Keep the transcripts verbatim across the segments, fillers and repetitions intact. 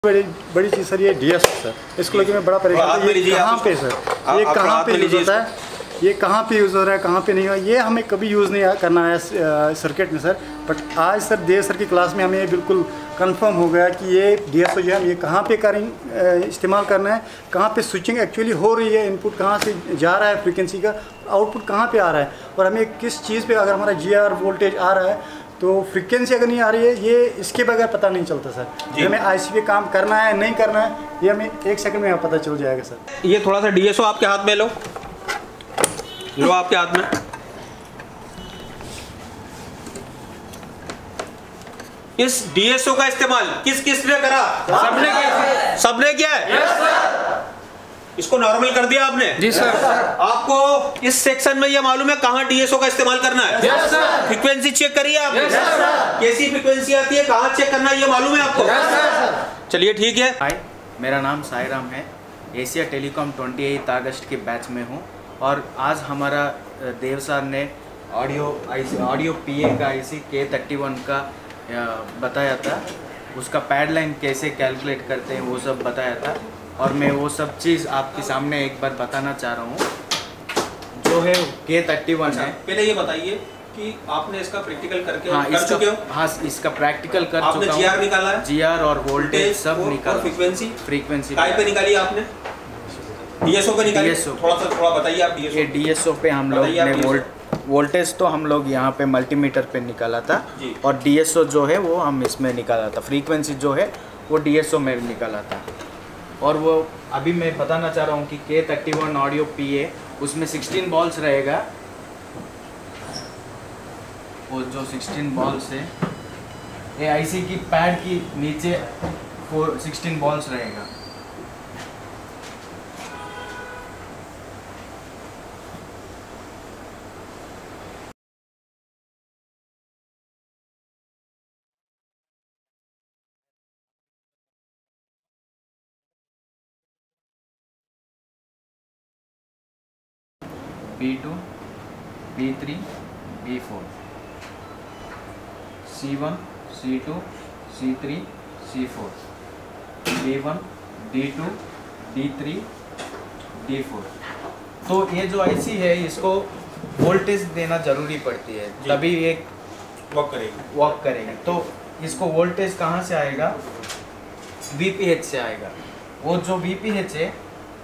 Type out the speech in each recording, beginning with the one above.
बड़ी बड़ी चीज़ सर ये डीएस सर, इसको लेके मैं बड़ा परेशान हूँ। ये कहाँ पे सर, ये कहाँ पे यूज़ होता है, ये कहाँ पे यूज़ हो रहा है, कहाँ पे नहीं हो, ये हमें कभी यूज़ नहीं करना है सर्किट में सर। बट आज सर देव सर की क्लास में हमें ये बिल्कुल कंफर्म हो गया कि ये डीएस जो है ये कहाँ पे करें इस्तेमाल करना है, कहाँ पे स्विचिंग एक्चुअली हो रही है, इनपुट कहाँ से जा रहा है फ्रीक्वेंसी का, आउटपुट कहाँ पे आ रहा है, और हमें किस चीज़ पे अगर हमारा जी आर वोल्टेज आ रहा है तो फ्रीक्वेंसी अगर नहीं आ रही है, ये इसके बगैर पता नहीं चलता सर। हमें आईसी पे काम करना है नहीं करना है, ये हमें एक सेकंड में पता चल जाएगा सर। ये थोड़ा सा डीएसओ आपके हाथ में लो, लो आपके हाथ में। इस डीएसओ का इस्तेमाल किस किस ने करा? सबने किया। सबने किया है? Yes sir. इसको नॉर्मल कर दिया आपने? जी सर। आपको इस सेक्शन में ये मालूम है कहाँ डीएसओ का इस्तेमाल करना है? Yes sir. फ्रीक्वेंसी चेक करिए आपने? Yes sir. कैसी फ्रीक्वेंसी आती है, कहाँ चेक करना है, ये मालूम है आपको? Yes sir. चलिए ठीक है। हाय, मेरा नाम साईराम है। एशिया टेलीकॉम अट्ठाईस अगस्त के बैच में हूँ और आज हमारा देव सर ने ऑडियो आईसी ऑडियो पीए का आईसी के थर्टी वन का बताया था, उसका पैड लाइन कैसे कैलकुलेट करते हैं वो सब बताया था, और मैं वो सब चीज़ आपके सामने एक बार बताना चाह रहा हूँ। जो है के थर्टी वन है। पहले ये बताइए कि आपने इसका प्रैक्टिकल करके हाँ, कर चुके हो? हाँ, इसका प्रैक्टिकल कर आपने चुका हूँ। जीआर निकाला है? जीआर और वोल्टेज सब निकाला। फ्रीक्वेंसी फ्रीक्वेंसी काय पे निकाली आपने? डीएसओ पे निकाली? डीएसओ थोड़ा सा थोड़ा बताइए आप डीएसओ। ये डीएसओ पे हम लोग ने वोल्ट वोल्टेज तो हम लोग यहाँ पे मल्टीमीटर पे निकाला था, और डीएसओ जो है वो हम इसमें निकाला था। फ्रीक्वेंसी जो है वो डीएसओ में निकाला था। और वो अभी मैं बताना चाह रहा हूँ कि के थर्टी वन ऑडियो पीए, उसमें सिक्सटीन बॉल्स रहेगा। वो जो सिक्सटीन बॉल्स है, ये आईसी की पैड की नीचे फोर सिक्सटीन बॉल्स रहेगा। B two, B three, B four, C one, C two, C three, C four, D one, D two, D three, D four. तो ये जो आईसी है इसको वोल्टेज देना जरूरी पड़ती है, तभी एक वर्क करेगी वर्क करेगी। तो इसको वोल्टेज कहाँ से आएगा? वीपीएच से आएगा। वो जो वीपीएच है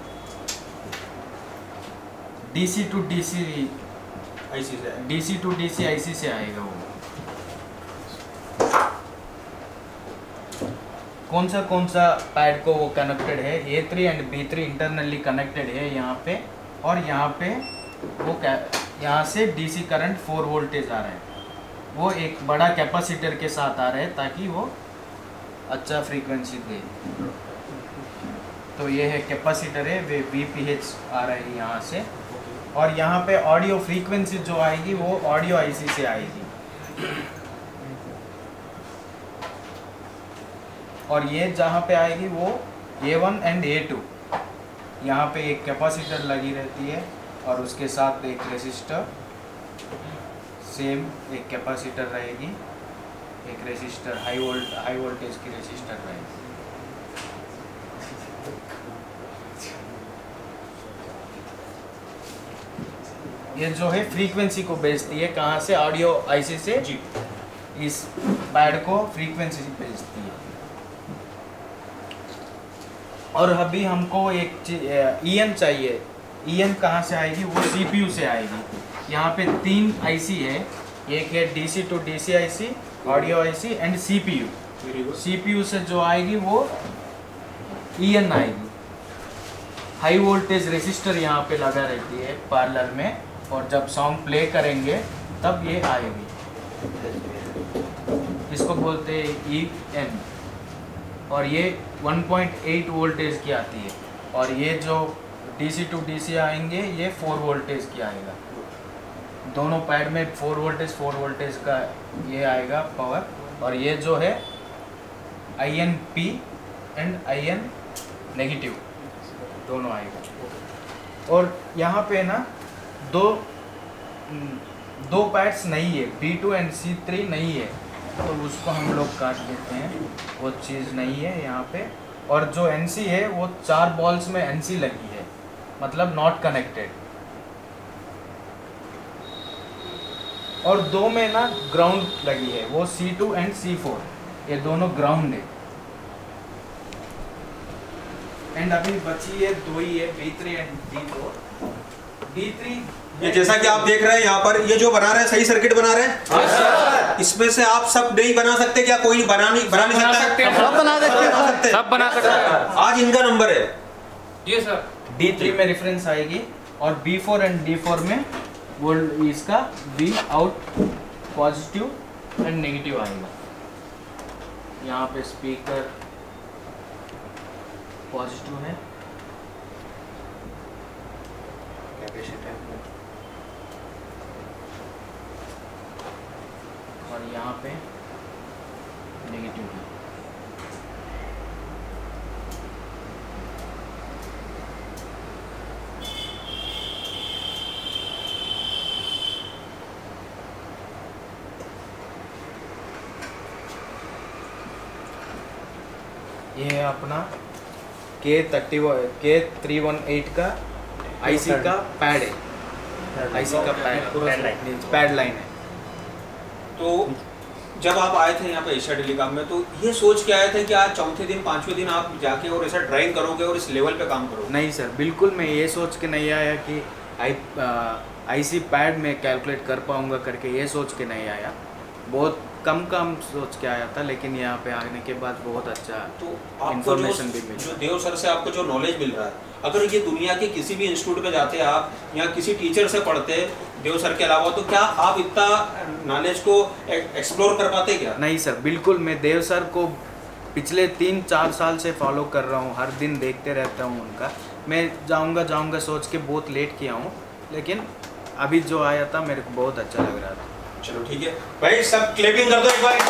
डीसी टू डीसी आईसी से डीसी टू डीसी आईसी से आएगा। वो कौन सा कौन सा पैड को वो कनेक्टेड है? A three and B three internally connected है यहाँ पे, और यहाँ पे वो यहाँ से डीसी करंट फोर वोल्टेज आ रहा है। वो एक बड़ा कैपेसिटर के साथ आ रहा है ताकि वो अच्छा फ्रीक्वेंसी दे। तो ये है कैपेसिटर है, वे वीपीएच आ रहा है यहाँ से, और यहाँ पे ऑडियो फ्रीक्वेंसी जो आएगी वो ऑडियो आईसी से आएगी। और ये जहाँ पे आएगी वो A one and A two, यहाँ पे एक कैपेसिटर लगी रहती है और उसके साथ एक रेसिस्टर, सेम एक कैपेसिटर रहेगी, एक resistor high volt high voltage की रेसिस्टर रहेगी। ये जो है फ्रीक्वेंसी को भेजती है, कहाँ से? ऑडियो आईसी से जी इस पैड को फ्रीक्वेंसी भेजती है। और अभी हमको एक ईएन चाहिए। ईएन कहाँ से आएगी? वो सीपीयू से आएगी। यहाँ पे तीन आईसी है, एक है DC to DC IC, audio IC and CPU. CPU से जो आएगी वो ईएन आएगी। हाई वोल्टेज रेसिस्टर यहाँ पे लगा रहती है पार्लर में, और जब सॉन्ग प्ले करेंगे तब ये आएगी। इसको बोलते हैं ई एन, और ये वन पॉइंट एट वोल्टेज की आती है, और ये जो डीसी टू डीसी आएंगे ये फोर वोल्टेज की आएगा। दोनों पैड में फोर वोल्टेज फोर वोल्टेज का ये आएगा पावर, और ये जो है I N P and I N negative दोनों आएगा। और यहाँ पे ना दो दो पैड्स नहीं है, B two and C three नहीं है, तो उसको हम लोग काट देते हैं, वो चीज़ नहीं है यहाँ पे। और जो एनसी है वो चार बॉल्स में एनसी लगी है, मतलब नॉट कनेक्टेड, और दो में ना ग्राउंड लगी है, वो C two and C four, ये दोनों ग्राउंड है। एंड अभी बची है दो ही है, B three and D four. D three ये जैसा कि आप देख रहे हैं यहाँ पर, ये जो बना रहे हैं सही सर्किट बना रहे हैं। yes, इसमें से आप सब नहीं बना सकते क्या? कोई बना नहीं बना नहीं सकता? सब बना सकते हैं, सब बना सकते हैं। आज इनका नंबर है ये सर। डी थ्री में रेफरेंस आएगी और B four and D four में वो इसका B out positive and negative आएगा। यहाँ पे स्पीकर पॉजिटिव है, और यहाँ पे नेगेटिव है। ये है अपना K thirty K three one eight का आईसी का पैड है, आईसी का पैड पैड लाइन है। तो जब आप आए थे यहाँ पे एशिया टेलीकॉम में, तो ये सोच के आए थे कि आज चौथे दिन पांचवें दिन आप जाके और ऐसा ड्राइंग करोगे और इस लेवल पे काम करोगे? नहीं सर, बिल्कुल मैं ये सोच के नहीं आया कि आई आईसी पैड में कैलकुलेट कर पाऊंगा करके, ये सोच के नहीं आया। बहुत कम कम सोच के आया था, लेकिन यहाँ पे आने के बाद बहुत अच्छा तो इन्फॉर्मेशन भी मिली। जो देव सर से आपको जो नॉलेज मिल रहा है, अगर ये दुनिया के किसी भी इंस्टीट्यूट पे जाते आप या किसी टीचर से पढ़ते देव सर के अलावा, तो क्या आप इतना नॉलेज को एक्सप्लोर कर पाते क्या? नहीं सर, बिल्कुल मैं देव सर को पिछले तीन चार साल से फॉलो कर रहा हूँ, हर दिन देखते रहता हूँ उनका। मैं जाऊँगा जाऊँगा सोच के बहुत लेट किया हूँ, लेकिन अभी जो आया था मेरे को बहुत अच्छा लग रहा था। चलो ठीक है भाई, सब क्लेपिंग कर दो एक बार।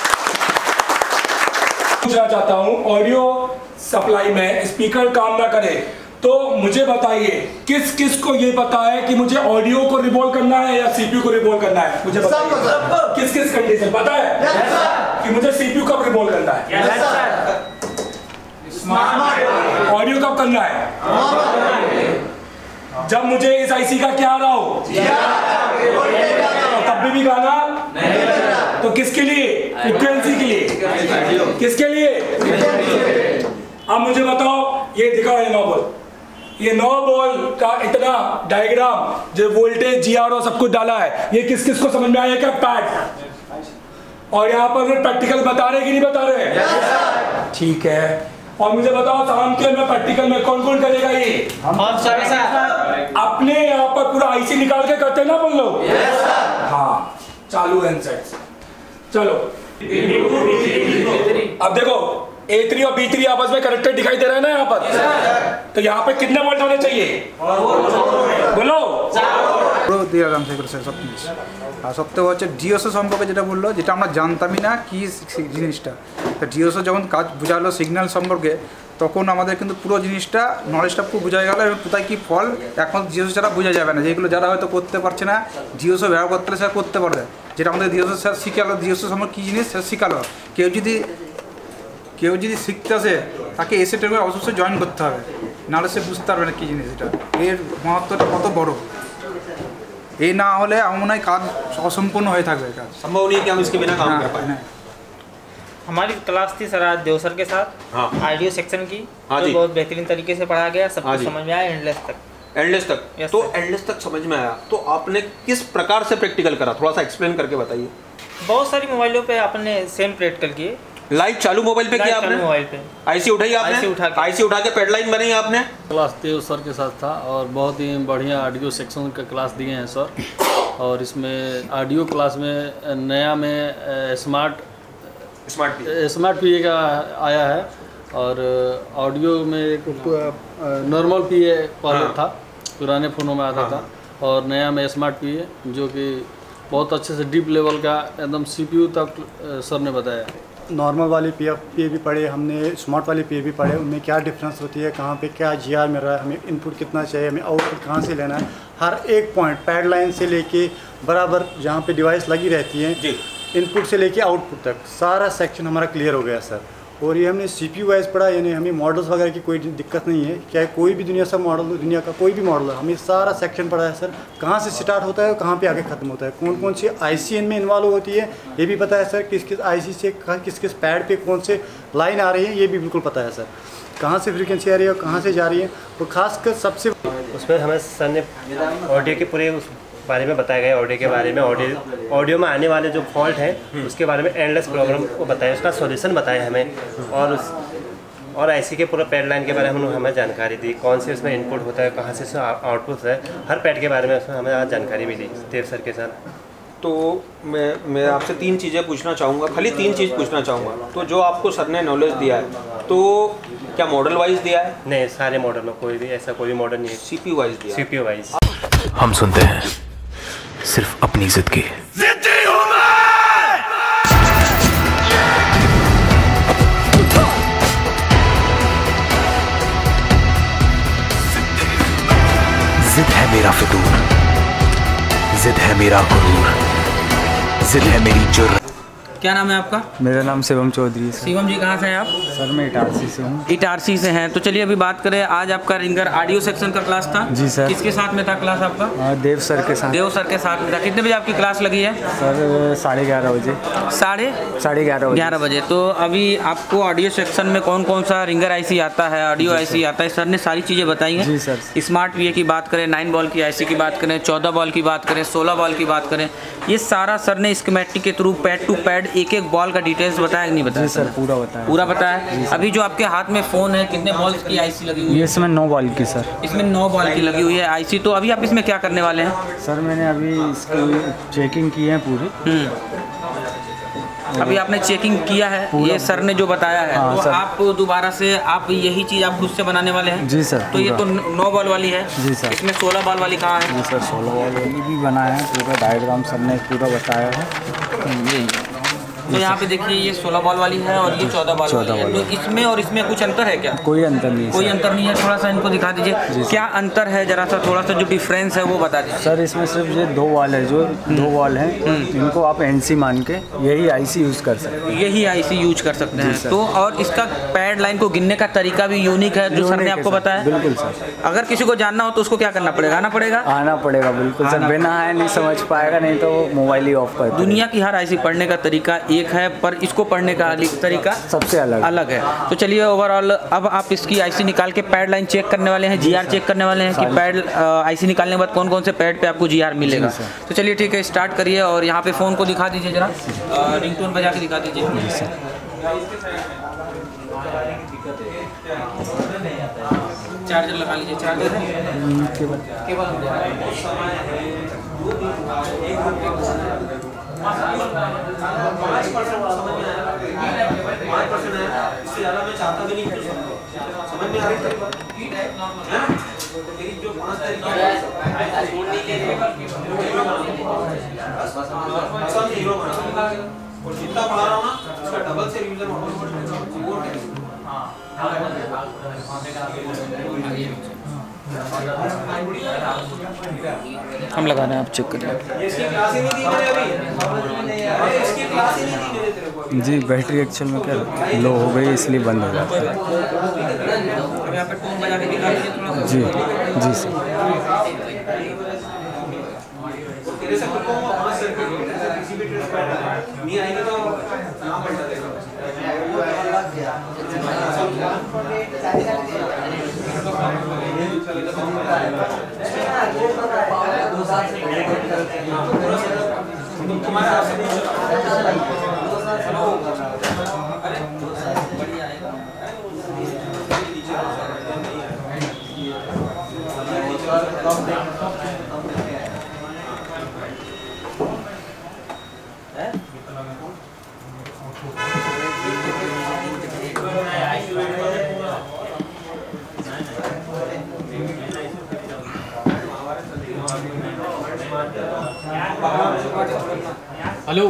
पूछना चाहता हूँ, ऑडियो सप्लाई में स्पीकर काम ना करे तो मुझे बताइए किस किस को ये पता है कि मुझे ऑडियो को रिवॉल्व करना है या सीपीयू को रिवॉल्व करना है? मुझे बताइए किस किस कंडीशन पता है yes, कि मुझे सीपीयू कब रिवॉल्व करना है, ऑडियो कब करना है, जब मुझे इस आईसी का क्या रहा हो, तब भी, भी गाना नहीं, तो किसके लिए? फ्रीक्वेंसी के लिए। किसके लिए? अब मुझे बताओ, ये दिखाओ ये नौ बॉल, ये नौ बॉल का इतना डायग्राम जो वोल्टेज जी आर और सब कुछ डाला है, ये किस किस को समझ में आया क्या? पैड। और यहाँ पर प्रैक्टिकल बता रहे कि नहीं बता रहे? ठीक है। और मुझे बताओ शाम के में प्रैक्टिकल में कौन कौन करेगा? ये हम अपने यहाँ पर पूरा आईसी निकाल के करते ना बोल लो। हाँ, चालू है इनसेट्स। चलो अब देखो ए थ्री और बी थ्री आपस में कनेक्टेड दिखाई दे रहा है ना यहाँ पर, तो यहाँ पे कितने वोल्ट होने चाहिए बोलो? আর সবথেকে হচ্ছে ডিওসো সম্পর্কে যেটা বললো, যেটা আমরা জানতামই না কি জিনিসটা। তো ডিওসো যখন কাজ বোঝালো সিগন্যাল সম্পর্কে, তখন আমাদের কিন্তু পুরো জিনিসটা নলেজটা পুরো বোঝা গেল এবং কোথায় কী ফল এখন ডিওসো ছাড়া বোঝা যাবে না। যেগুলো যারা হয়তো করতে পারছে না, ডিওসো ব্যবহার করতে হলে সেটা করতে পারবে, যেটা আমাদের ডিওসো স্যার শিখালো, ডিওসো সম্পর্কে কী জিনিস স্যার শিখালো। কেউ যদি কেউ যদি শিখতে আসে তাকে এসে টেলে অবশ্যই জয়েন করতে হবে, নাহলে সে বুঝতে পারবে না কী জিনিস এটা, এর মহত্বটা কত বড়। ये ना होले हमारे काज असंपूर्ण हो থাকবে কাজ, संभव नहीं कि हम इसके बिना काम कर पाए। हमारी क्लास थी सर आज देव सर के साथ, हाँ। ऑडियो सेक्शन की, हाँ जो बहुत बेहतरीन तरीके से पढ़ा गया, सब हाँ कुछ समझ में आया एंडलेस तक। एंडलेस तक Yes, तो sir. एंडलेस तक समझ में आया, तो आपने किस प्रकार से प्रैक्टिकल करा, थोड़ा सा एक्सप्लेन करके बताइए। बहुत सारी मोबाइलों पे आपने सेम प्रैक्टिकल किए, लाइव चालू मोबाइल पे किया आपने? मोबाइल पे आईसी उठाई आपने? आईसी उठा के आईसी उठा के पैड लाइन बनाई आपने? क्लास देव सर के साथ था और बहुत ही बढ़िया ऑडियो सेक्शन का क्लास दिए हैं सर। और इसमें ऑडियो क्लास में नया में smart smart smart P A का आया है, और ऑडियो में एक नॉर्मल पी ए पहले हाँ। था, पुराने फ़ोनों में आता हाँ। था, और नया में स्मार्ट पी ए जो कि बहुत अच्छे से डीप लेवल का एकदम सीपीयू तक सर ने बताया। नॉर्मल वाली पी एफ पी ए भी पढ़े हमने, स्मार्ट वाली पी ए भी पढ़े, उनमें क्या डिफरेंस होती है, कहाँ पे क्या जी आर मिल रहा है, हमें इनपुट कितना चाहिए, हमें आउटपुट कहाँ से लेना है, हर एक पॉइंट पैड लाइन से लेके बराबर जहाँ पे डिवाइस लगी रहती है, इनपुट से लेके आउटपुट तक सारा सेक्शन हमारा क्लियर हो गया सर। और ये हमने सी पी यू वाइज पढ़ा, यानी हमें मॉडल्स वगैरह की कोई दिक्कत नहीं है, चाहे कोई भी दुनिया सा मॉडल दुनिया का कोई भी मॉडल है, हमें सारा सेक्शन पढ़ा है सर, कहाँ से स्टार्ट होता है और कहाँ पे आगे ख़त्म होता है, कौन कौन सी आई सी एन में इन्वॉल्व होती है ये भी पता है सर, किस किस आई सी से किस किस पैड पे कौन से लाइन आ रही है ये भी बिल्कुल पता है सर, कहाँ से फ्रीक्वेंसी आ रही है और कहाँ से जा रही है। और ख़ासकर सबसे उसमें हमें सर ने ऑडियो के पूरे उस बारे में बताया गया, ऑडियो के बारे में, ऑडियो ऑडियो में आने वाले जो फॉल्ट है उसके बारे में एंडलेस प्रॉब्लम को बताया, उसका सॉल्यूशन बताया हमें, और उस और आईसी के पूरा पैड लाइन के बारे में हमें जानकारी दी, कौन से उसमें इनपुट होता है, कहाँ से आउटपुट है, हर पैड के बारे में उसमें हमें आज जानकारी मिली देव सर के साथ। तो मैं मैं आपसे तीन चीज़ें पूछना चाहूँगा, खाली तीन चीज़ पूछना चाहूँगा। तो जो आपको सर ने नॉलेज दिया है तो क्या मॉडल वाइज दिया है? नहीं, सारे मॉडल में कोई भी ऐसा कोई भी मॉडल नहीं है, सीपीयू वाइज दिया। CPU wise. हम सुनते हैं सिर्फ अपनी जिद की। जिद है मेरा फितूर, जिद है मेरा गुरूर, जिद है मेरी जुर्रत। क्या नाम है आपका? मेरा नाम शिवम चौधरी है। शिवम जी कहाँ से हैं आप? सर मैं इटारसी से हूँ। इटारसी से हैं। तो चलिए अभी बात करें, आज आपका रिंगर ऑडियो सेक्शन का क्लास था। जी सर। किसके साथ में था क्लास आपका? देव सर के साथ। देव सर के साथ में था। कितने बजे आपकी क्लास लगी है? सर साढ़े ग्यारह बजे। साढ़े साढ़े ग्यारह बजे ग्यारह बजे। तो अभी आपको ऑडियो सेक्शन में कौन कौन सा रिंगर आईसी आता है, ऑडियो आईसी आता है, सर ने सारी चीज़ें बताई हैं। जी सर। स्मार्ट वी ए की बात करें, नाइन बॉल की आईसी की बात करें, चौदह बॉल की बात करें, सोलह बॉल की बात करें, ये सारा सर ने स्कीमेटिक के थ्रू पैड टू पैड एक एक बॉल का डिटेल्स बताया कि नहीं बताया? जी सर, पूरा बताया। पूरा बताया। अभी जो आपके हाथ में फ़ोन है, कितने बॉल्स की आईसी लगी हुई है? इसमें नौ बॉल की सर। इसमें नौ बॉल की लगी हुई है आईसी। तो अभी आप इसमें क्या करने वाले हैं? सर मैंने अभी इसकी चेकिंग की है पूरी। अभी आपने चेकिंग किया है, ये सर ने जो बताया है। हाँ, तो सर। आप दोबारा से आप यही चीज़ आप खुद से बनाने वाले हैं? जी सर। तो ये तो नौ बॉल वाली है। जी सर। इसमें सोलह बॉल वाली कहाँ है? जी सर, सोलह बॉल वाली भी बनाया है, पूरा डायग्राम सर ने पूरा बताया है। यही। तो यहाँ पे देखिए ये सोलह बॉल वाली है और ये चौदह बॉल वाली है। तो इसमें और इसमें कुछ अंतर है क्या? कोई अंतर नहीं। कोई अंतर नहीं है। थोड़ा सा इनको दिखा दीजिए क्या अंतर है, जरा सा थोड़ा सा जो डिफरेंस है वो बता दीजिए। सर इसमें सिर्फ ये दो वॉल है, जो दो वॉल हैं इनको आप एनसी मान के यही आईसी यूज़ कर सकते हैं। यही आईसी यूज कर सकते हैं। तो और इसका पैड लाइन को गिनने का तरीका भी यूनिक है जो सर ने आपको बताया। बिल्कुल सर। अगर किसी को जानना हो तो उसको क्या करना पड़ेगा? आना पड़ेगा। आना पड़ेगा बिल्कुल सर, बिना आए नहीं समझ पाएगा, नहीं तो मोबाइल ही ऑफ कर। दुनिया की हर आईसी पढ़ने का तरीका एक है, पर इसको पढ़ने का तरीका सबसे अलग अलग है। तो चलिए ओवरऑल अब आप इसकी आईसी निकाल के पैड लाइन चेक करने वाले हैं, जीआर चेक करने वाले हैं कि पैड आईसी निकालने के बाद कौन कौन से पैड पे आपको जीआर मिलेगा। तो चलिए ठीक है, स्टार्ट करिए और यहाँ पे फ़ोन को दिखा दीजिए, जरा रिंगटोन बजा के दिखा दीजिए। चार्जर लगा लीजिए। चार्जर है केबल जितना पढ़ा रहा हूँ ना उसका डबल से रिवीजन हम लगा रहे हैं, आप चेक करिए। जी बैटरी एक्चुअल में क्या लो हो गई इसलिए बंद हो जाता है। जी जी सर। हेलो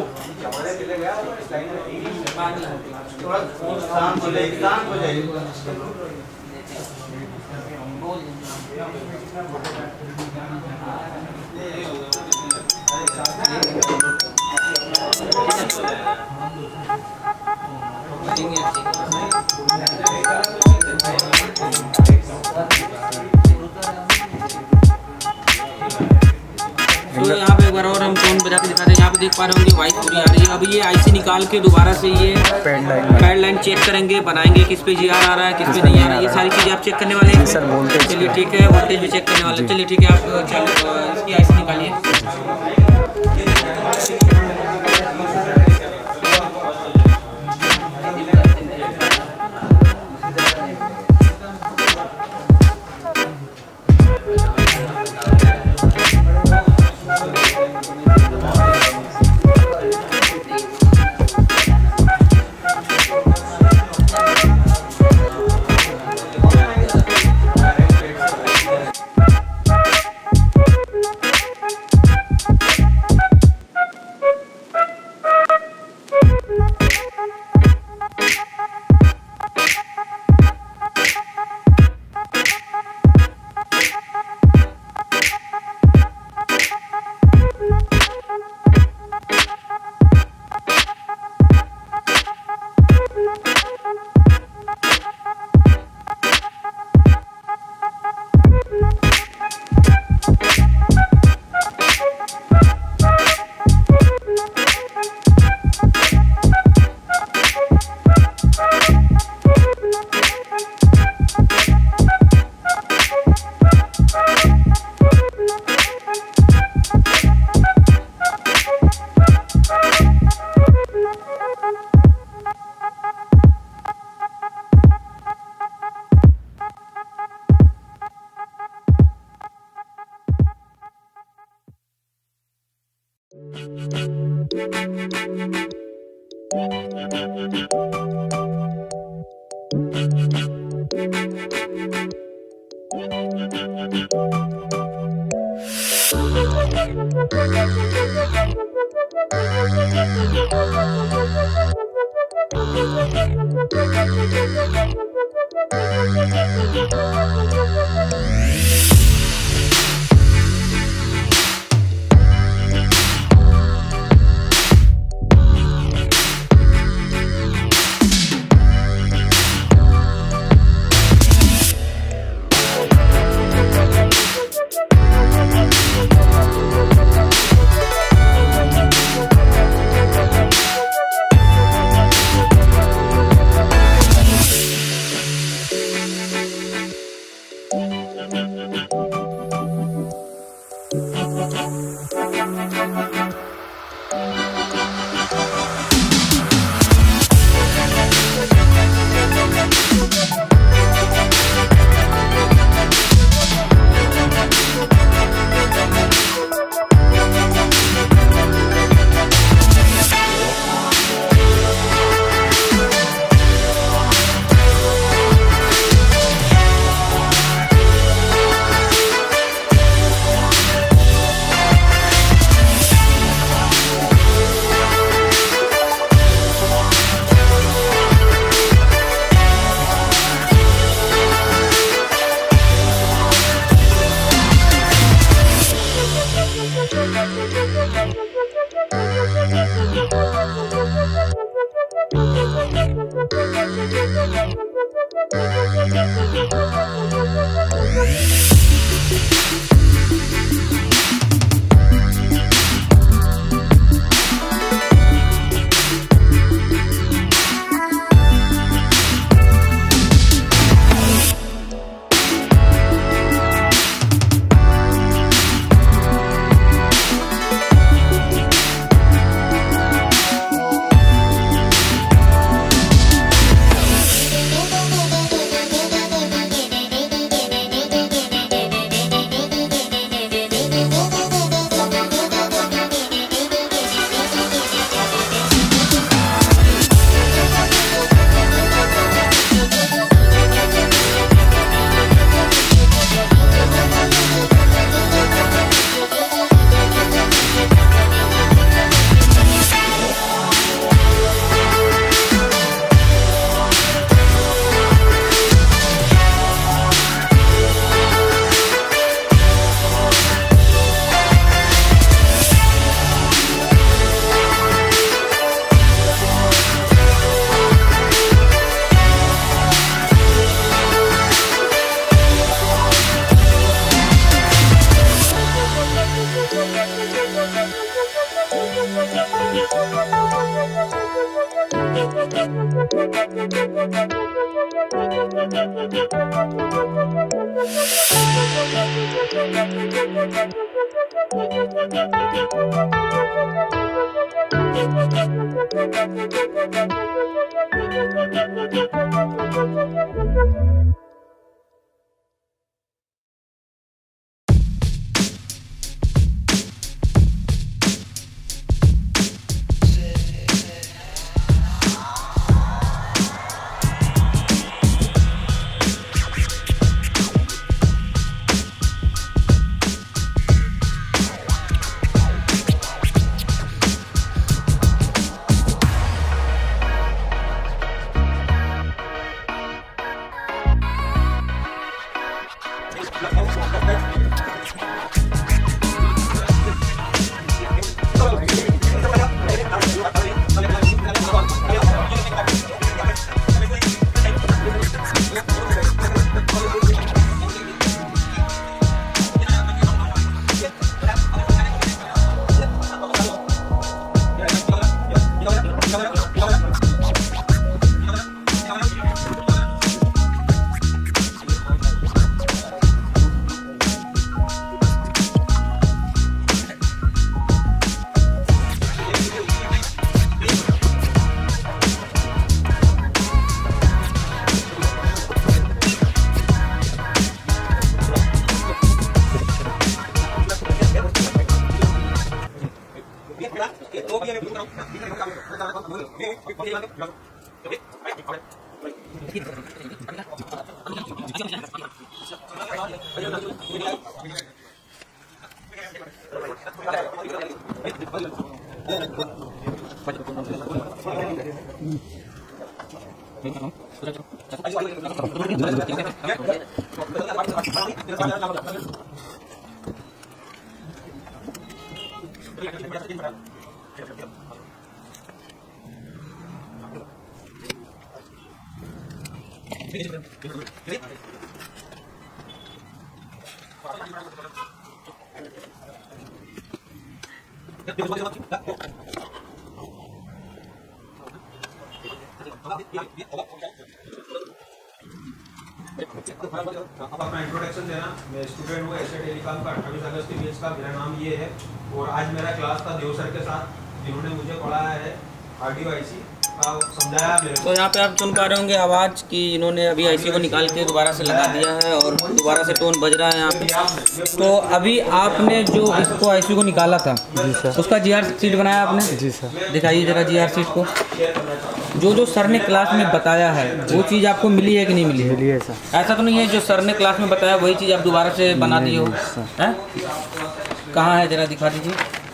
तो यहाँ पे एक बार और हम फोन बजा के दिखाते हैं। यहाँ पे देख पा रहे होंगे वाइट पूरी आ रही है। अब ये आईसी निकाल के दोबारा से ये पैड लाइन चेक करेंगे, बनाएंगे किस पे जी आर आ रहा है, किस पे नहीं आ रहा है। ये सारी चीज़ें आप चेक करने वाले हैं सर। वोल्टेज, चलिए ठीक है, वोल्टेज भी चेक करने वाले। चलिए ठीक है, आप चलिए इसकी आईसी निकालिए। अपना इंट्रोडक्शन देना। मैं स्टूडेंट हूँ एशिया टेलीकॉम का अट्ठाईस अगस्त के बीच का। मेरा नाम ये है और आज मेरा क्लास था देव सर के साथ, जिन्होंने मुझे पढ़ाया है ऑडियो आईसी का, समझाया मेरे को। तो यहाँ पे आप सुन पा रहे होंगे आवाज़ कि इन्होंने अभी आईसी को निकाल के दोबारा से लगा दिया है और दोबारा से टोन बज रहा है यहाँ पे। तो अभी आपने जो इसको आईसी को निकाला था जी सर, उसका जीआर शीट बनाया आपने? जी सर। दिखाइए जरा जीआर शीट को। जो जो सर ने क्लास में बताया है वो चीज़ आपको मिली है कि नहीं मिली है? मिली है सर। ऐसा तो नहीं है जो सर ने क्लास में बताया वही चीज़ आप दोबारा से बना दिए हो? हैं? कहाँ है जरा दिखा दीजिए।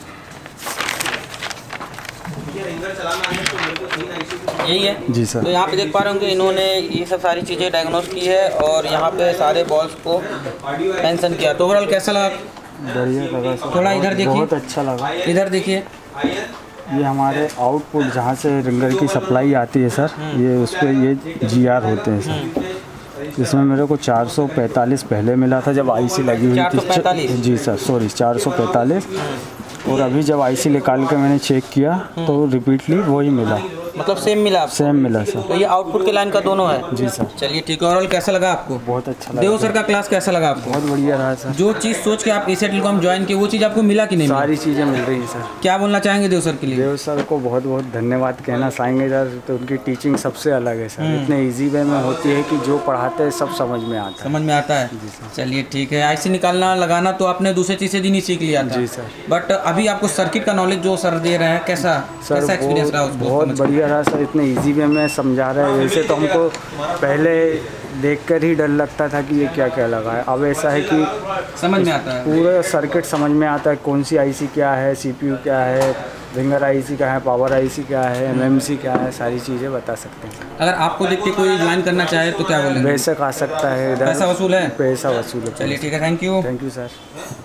यही है जी सर। तो यहाँ पे देख पा रहे होंगे इन्होंने ये सब सारी चीज़ें डायग्नोस की है और यहाँ पे सारे बॉल्स को मेंशन किया। तो ओवरऑल कैसा लगा? बढ़िया लगा सर। थोड़ा इधर देखिए। बहुत अच्छा लगा। इधर देखिए, ये हमारे आउटपुट जहाँ से रिंगर की सप्लाई आती है सर, ये उस पर ये जीआर होते हैं सर। इसमें मेरे को चार सौ पैंतालीस पहले मिला था जब आईसी लगी हुई थी। जी सर, सॉरी चार सौ पैंतालीस। और अभी जब आईसी निकाल के मैंने चेक किया तो रिपीटली वही मिला। मतलब सेम मिला आपको? सेम मिला सर। तो ये आउटपुट के लाइन का दोनों है? जी सर। चलिए ठीक है। ओवरऑल कैसा लगा आपको? बहुत अच्छा लगा। देव सर का क्लास कैसा लगा आपको? बहुत बढ़िया रहा सर। जो चीज़ सोच के आप एशिया टेलीकॉम ज्वाइन किए वो चीज़ आपको मिला कि नहीं? सारी चीज़ें मिल रही है सर। क्या बोलना चाहेंगे देव सर के लिए? देव सर को बहुत बहुत धन्यवाद कहना चाहेंगे सर। तो उनकी टीचिंग सबसे अलग है सर, इतने ईजी वे में होती है कि जो पढ़ाते हैं सब समझ में आता है। समझ में आता है। चलिए ठीक है। आईसी निकालना लगाना तो आपने दूसरे तीसरे दिन ही सीख लिया था। जी सर। बट अभी आपको सर्किट का नॉलेज जो सर दे रहे हैं कैसा सर? कैसा एक्सपीरियंस रहा उसको? बहुत बढ़िया रहा सर, इतने इजी वे में समझा रहा है। वैसे तो हमको पहले देखकर ही डर लगता था कि ये क्या क्या लगा है, अब ऐसा है कि समझ में आता है, पूरा सर्किट समझ में आता है। कौन सी आईसी क्या है, सीपीयू क्या है, रिंगर आईसी क्या है, पावर आईसी क्या है, एमएमसी क्या है, सारी चीज़ें बता सकते हैं। अगर आपको देख के कोई ज्वाइन करना चाहे तो क्या बोलेंगे? बेशक आ सकता है। पैसा वसूल है? पैसा वसूल है। चलिए ठीक है, thank you. Thank you sir.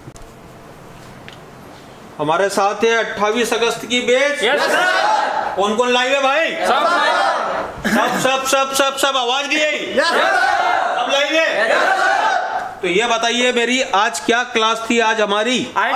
हमारे साथ है अट्ठाईस अगस्त की बैच। कौन कौन लाइव है भाई? सब सब सब सब सब आवाज नहीं आई? सब लाइव है? तो ये बताइए मेरी आज क्या क्लास थी आज हमारी?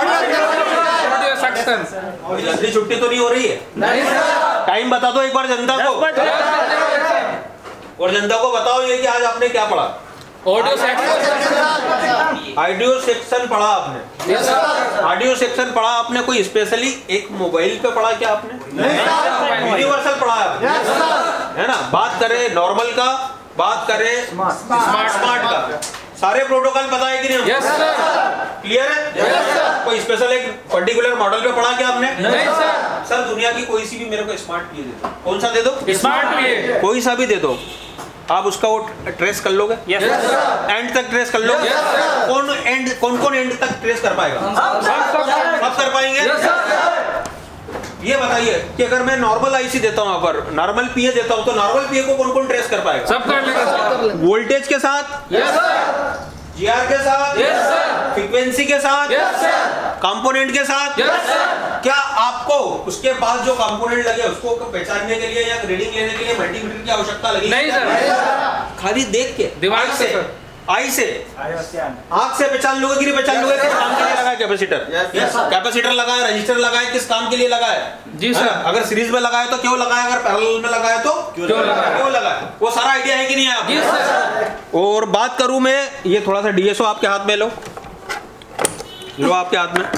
जल्दी छुट्टी तो नहीं हो रही है? टाइम बता दो एक बार जनता को। और जनता को बताओ ये कि आज आपने क्या पढ़ा। ऑडियो सेक्शन, ऑडियो सेक्शन पढ़ा आपने। ऑडियो सेक्शन पढ़ा आपने, कोई स्पेशली एक मोबाइल पे पढ़ा क्या आपने? यूनिवर्सल पढ़ा आपने, है ना। बात करें नॉर्मल का, बात करें स्मार्ट स्मार्ट का, सारे प्रोटोकॉल पता है कि नहीं? Yes sir. क्लियर है? Yes sir. कोई स्पेशल एक पर्टिकुलर मॉडल पे पढ़ा क्या आपने? नहीं सर। सर दुनिया की कोई सी भी मेरे को स्मार्ट पीए दे दो। कौन सा दे दो? स्मार्ट पीए, कोई सा भी दे दो, आप उसका वो ट्रेस कर लोगे? Yes sir. एंड तक ट्रेस कर लोगे? Yes sir. कौन एंड कौन कौन एंड तक ट्रेस कर पाएगा? सब कर पाएंगे? Yes sir. ये बताइए कि अगर मैं नॉर्मल आईसी देता हूं, पर नॉर्मल पीए देता हूं, तो नॉर्मल पीए को कौन कौन ट्रेस कर पाएगा? सब कर लेंगे सर। वोल्टेज के साथ? Yes sir. जीआर के साथ? Yes sir. फ्रीक्वेंसी के साथ? Yes sir. कंपोनेंट के साथ? Yes sir. क्या आपको उसके पास जो कंपोनेंट लगे उसको पहचानने के लिए या रीडिंग लेने के लिए मल्टीमीटर की आवश्यकता लगी? नहीं सर। खाली देख के दिमाग से, आई से आंख से पहचान लोगे कि नहीं पहचान लोगे? किस काम के लिए लगा है कैपेसिटर? कैपेसिटर लगा है, रजिस्टर लगा है, किस काम के लिए लगा है? जी सर। अगर सीरीज में लगाए तो क्यों लगाया, अगर पैरेलल में लगाए तो क्यों लगाया? क्यों लगाया? वो सारा आइडिया है कि नहीं है आपको? जी सर। और बात करूं मैं, ये थोड़ा सा डीएसओ आपके हाथ में लो, लो आपके हाथ में।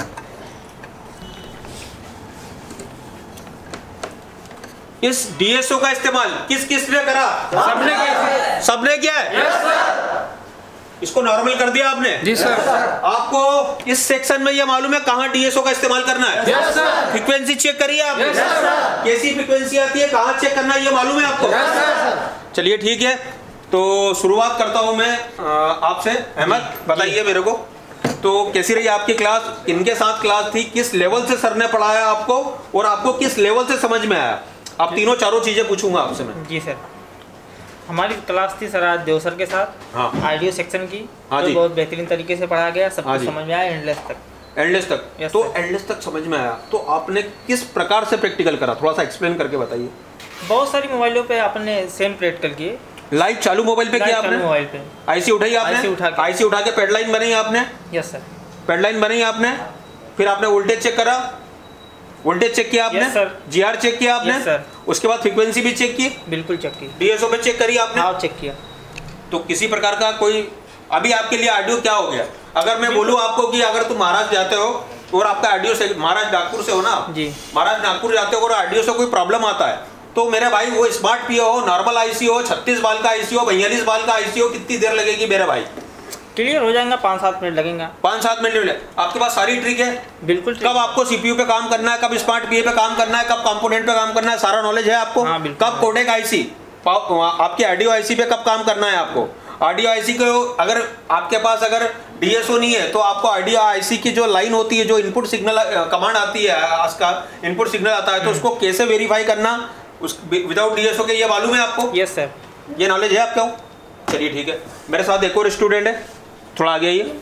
इस डीएसओ का इस्तेमाल किस किस ने करा? सबने किया। सबने किया है? Yes sir. इसको नॉर्मल कर दिया आपने? जी सर। आपको इस सेक्शन में ये मालूम है कहां डीएसओ का इस्तेमाल करना है? Yes sir. फ्रीक्वेंसी चेक करिए आपने? Yes sir. कैसी फ्रीक्वेंसी आती है, कहां चेक करना है, ये मालूम है आपको? Yes sir. चलिए ठीक है, तो शुरुआत करता हूं मैं आपसे। अहमद बताइए मेरे को, तो कैसी रही आपकी क्लास, किनके साथ क्लास थी, किस लेवल से सर ने पढ़ाया आपको, और आपको किस लेवल से समझ में आया? आप तीनों चारों चीजें पूछूंगा आपसे मैं। जी सर, हमारी क्लास थी सर आज देवसर के साथ। हाँ। ऑडियो सेक्शन की, हाँ तो जी। बहुत बेहतरीन तरीके से पढ़ा गया, सब हाँ कुछ जी। समझ में आया एंडलेस तक। एंडलेस तक? Yes, तो sir। एंडलेस तक समझ में आया, तो आपने किस प्रकार से प्रैक्टिकल करा, थोड़ा सा एक्सप्लेन करके बताइए। बहुत सारी मोबाइलों पे आपने सेम प्रैक्टिकल किए। लाइव चालू मोबाइल पे किया आपने? मोबाइल पे आईसी उठाई आपने? आईसी उठा के। आईसी उठा के पैडलाइन बनाई आपने? Yes sir. पैडलाइन बनाई आपने, फिर आपने वोल्टेज चेक करा, वोल्टेज चेक किया आपने? Yes, sir। जीआर चेक किया आपने? Yes, sir। उसके बाद फ्रीक्वेंसी भी चेक की? बिल्कुल चेक की। डीएसओ पे चेक करी आपने? हाँ चेक किया। तो किसी प्रकार का कोई अभी आपके लिए ऑडियो क्या हो गया? अगर मैं बोलूं आपको कि अगर तुम महाराज जाते हो और आपका ऑडियो से, महाराज नागपुर से हो ना आप? जी। महाराज नागपुर जाते हो और ऑडियो से कोई प्रॉब्लम आता है, तो मेरे भाई वो स्मार्ट पीओ हो, नॉर्मल आईसी हो, छत्तीस बाल का आईसी हो, बयालीस बाल का आईसी हो, कितनी देर लगेगी मेरे भाई? क्लियर हो जाएगा, पाँच सात मिनट लगेगा। पाँच सात मिनट मिले। आपके पास सारी ट्रिक है? बिल्कुल। कब आपको सीपीयू पे काम करना है, कब स्मार्ट पीए पे काम करना है, कब कंपोनेंट पे काम करना है, सारा नॉलेज है आपको? हाँ, बिल्कुल। कब कोडेक आईसी, आपके ऑडियो आईसी पे कब काम करना है आपको? ऑडियो आईसी को अगर आपके पास अगर डीएसओ नहीं है, तो आपको ऑडियो आईसी की जो लाइन होती है, जो इनपुट सिग्नल कमांड आती है, उसका इनपुट सिग्नल आता है, तो उसको कैसे वेरीफाई करना उस विदाउट डीएसओ के, ये मालूम है आपको? Yes sir. ये नॉलेज है आपको? चलिए ठीक है, मेरे साथ एक और स्टूडेंट है, थोड़ा आगे आइए,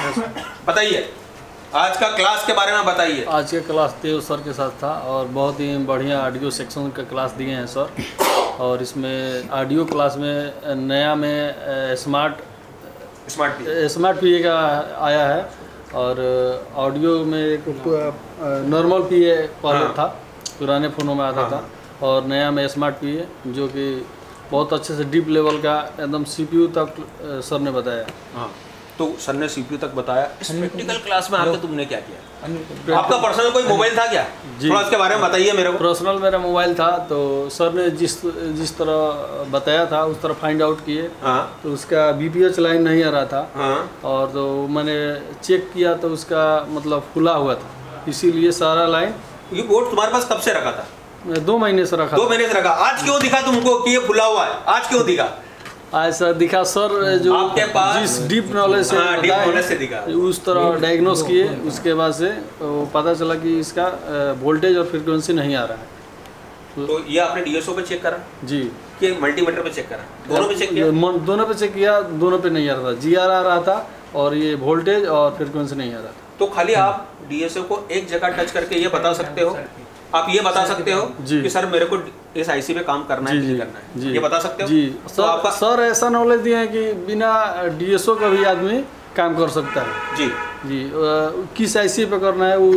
बताइए आज का क्लास के बारे में बताइए। आज का क्लास देव सर के साथ था और बहुत ही बढ़िया ऑडियो सेक्शन का क्लास दिए हैं सर। और इसमें ऑडियो क्लास में नया में smart smart P smart P का आया है, और ऑडियो में एक नॉर्मल पी पहले हाँ। था, पुराने फ़ोनों में आता हाँ। था, और नया में स्मार्ट पी जो कि बहुत अच्छे से डीप लेवल का एकदम सीपीयू तक सर ने बताया। हाँ, तो सर ने सीपीयू तक बताया। इस प्रैक्टिकल क्लास में आके तुमने क्या किया? आपका पर्सनल कोई मोबाइल था क्या? थोड़ा इसके बारे में बताइए मेरे को। पर्सनल मेरा मोबाइल था, तो सर ने जिस जिस तरह बताया था उस तरह फाइंड आउट किए। हाँ। तो उसका बीपीएच लाइन नहीं आ रहा था। हाँ। और तो मैंने चेक किया तो उसका मतलब खुला हुआ था, इसीलिए सारा लाइन। ये बोर्ड तुम्हारे पास कब से रखा था? दो महीने से रखा दो महीने से रखा। आज क्यों दिखा तुमको कि ये खुला हुआ है? आज क्यों दिखा? ऐसा दिखा सर, जो आपके पास जिस डीप नॉलेज से हाँ, डीप नॉलेज से दिखा, उस तरह डायग्नोस किए, उसके बाद से तो पता चला कि इसका वोल्टेज और फ्रीक्वेंसी नहीं आ रहा है। तो ये आपने डीएसओ पे चेक करा जी, कि मल्टीमीटर पे चेक करा? दोनों पे चेक किया? दोनों पे चेक किया, दोनों पे नहीं आ रहा था। जीआर आ रहा था और ये वोल्टेज और फ्रीक्वेंसी नहीं आ रहा था। तो खाली आप डीएसओ को एक जगह टच करके ये बता सकते हो, आप ये बता सकते हो कि सर मेरे को इस आईसी पे काम करना है, नहीं करना है, जी, ये बता सकते हो? जी तो सर, आपका सर ऐसा नॉलेज दिए हैं कि बिना डीएसओ का भी आदमी काम कर सकता है। जी जी, किस आईसी पे करना है उस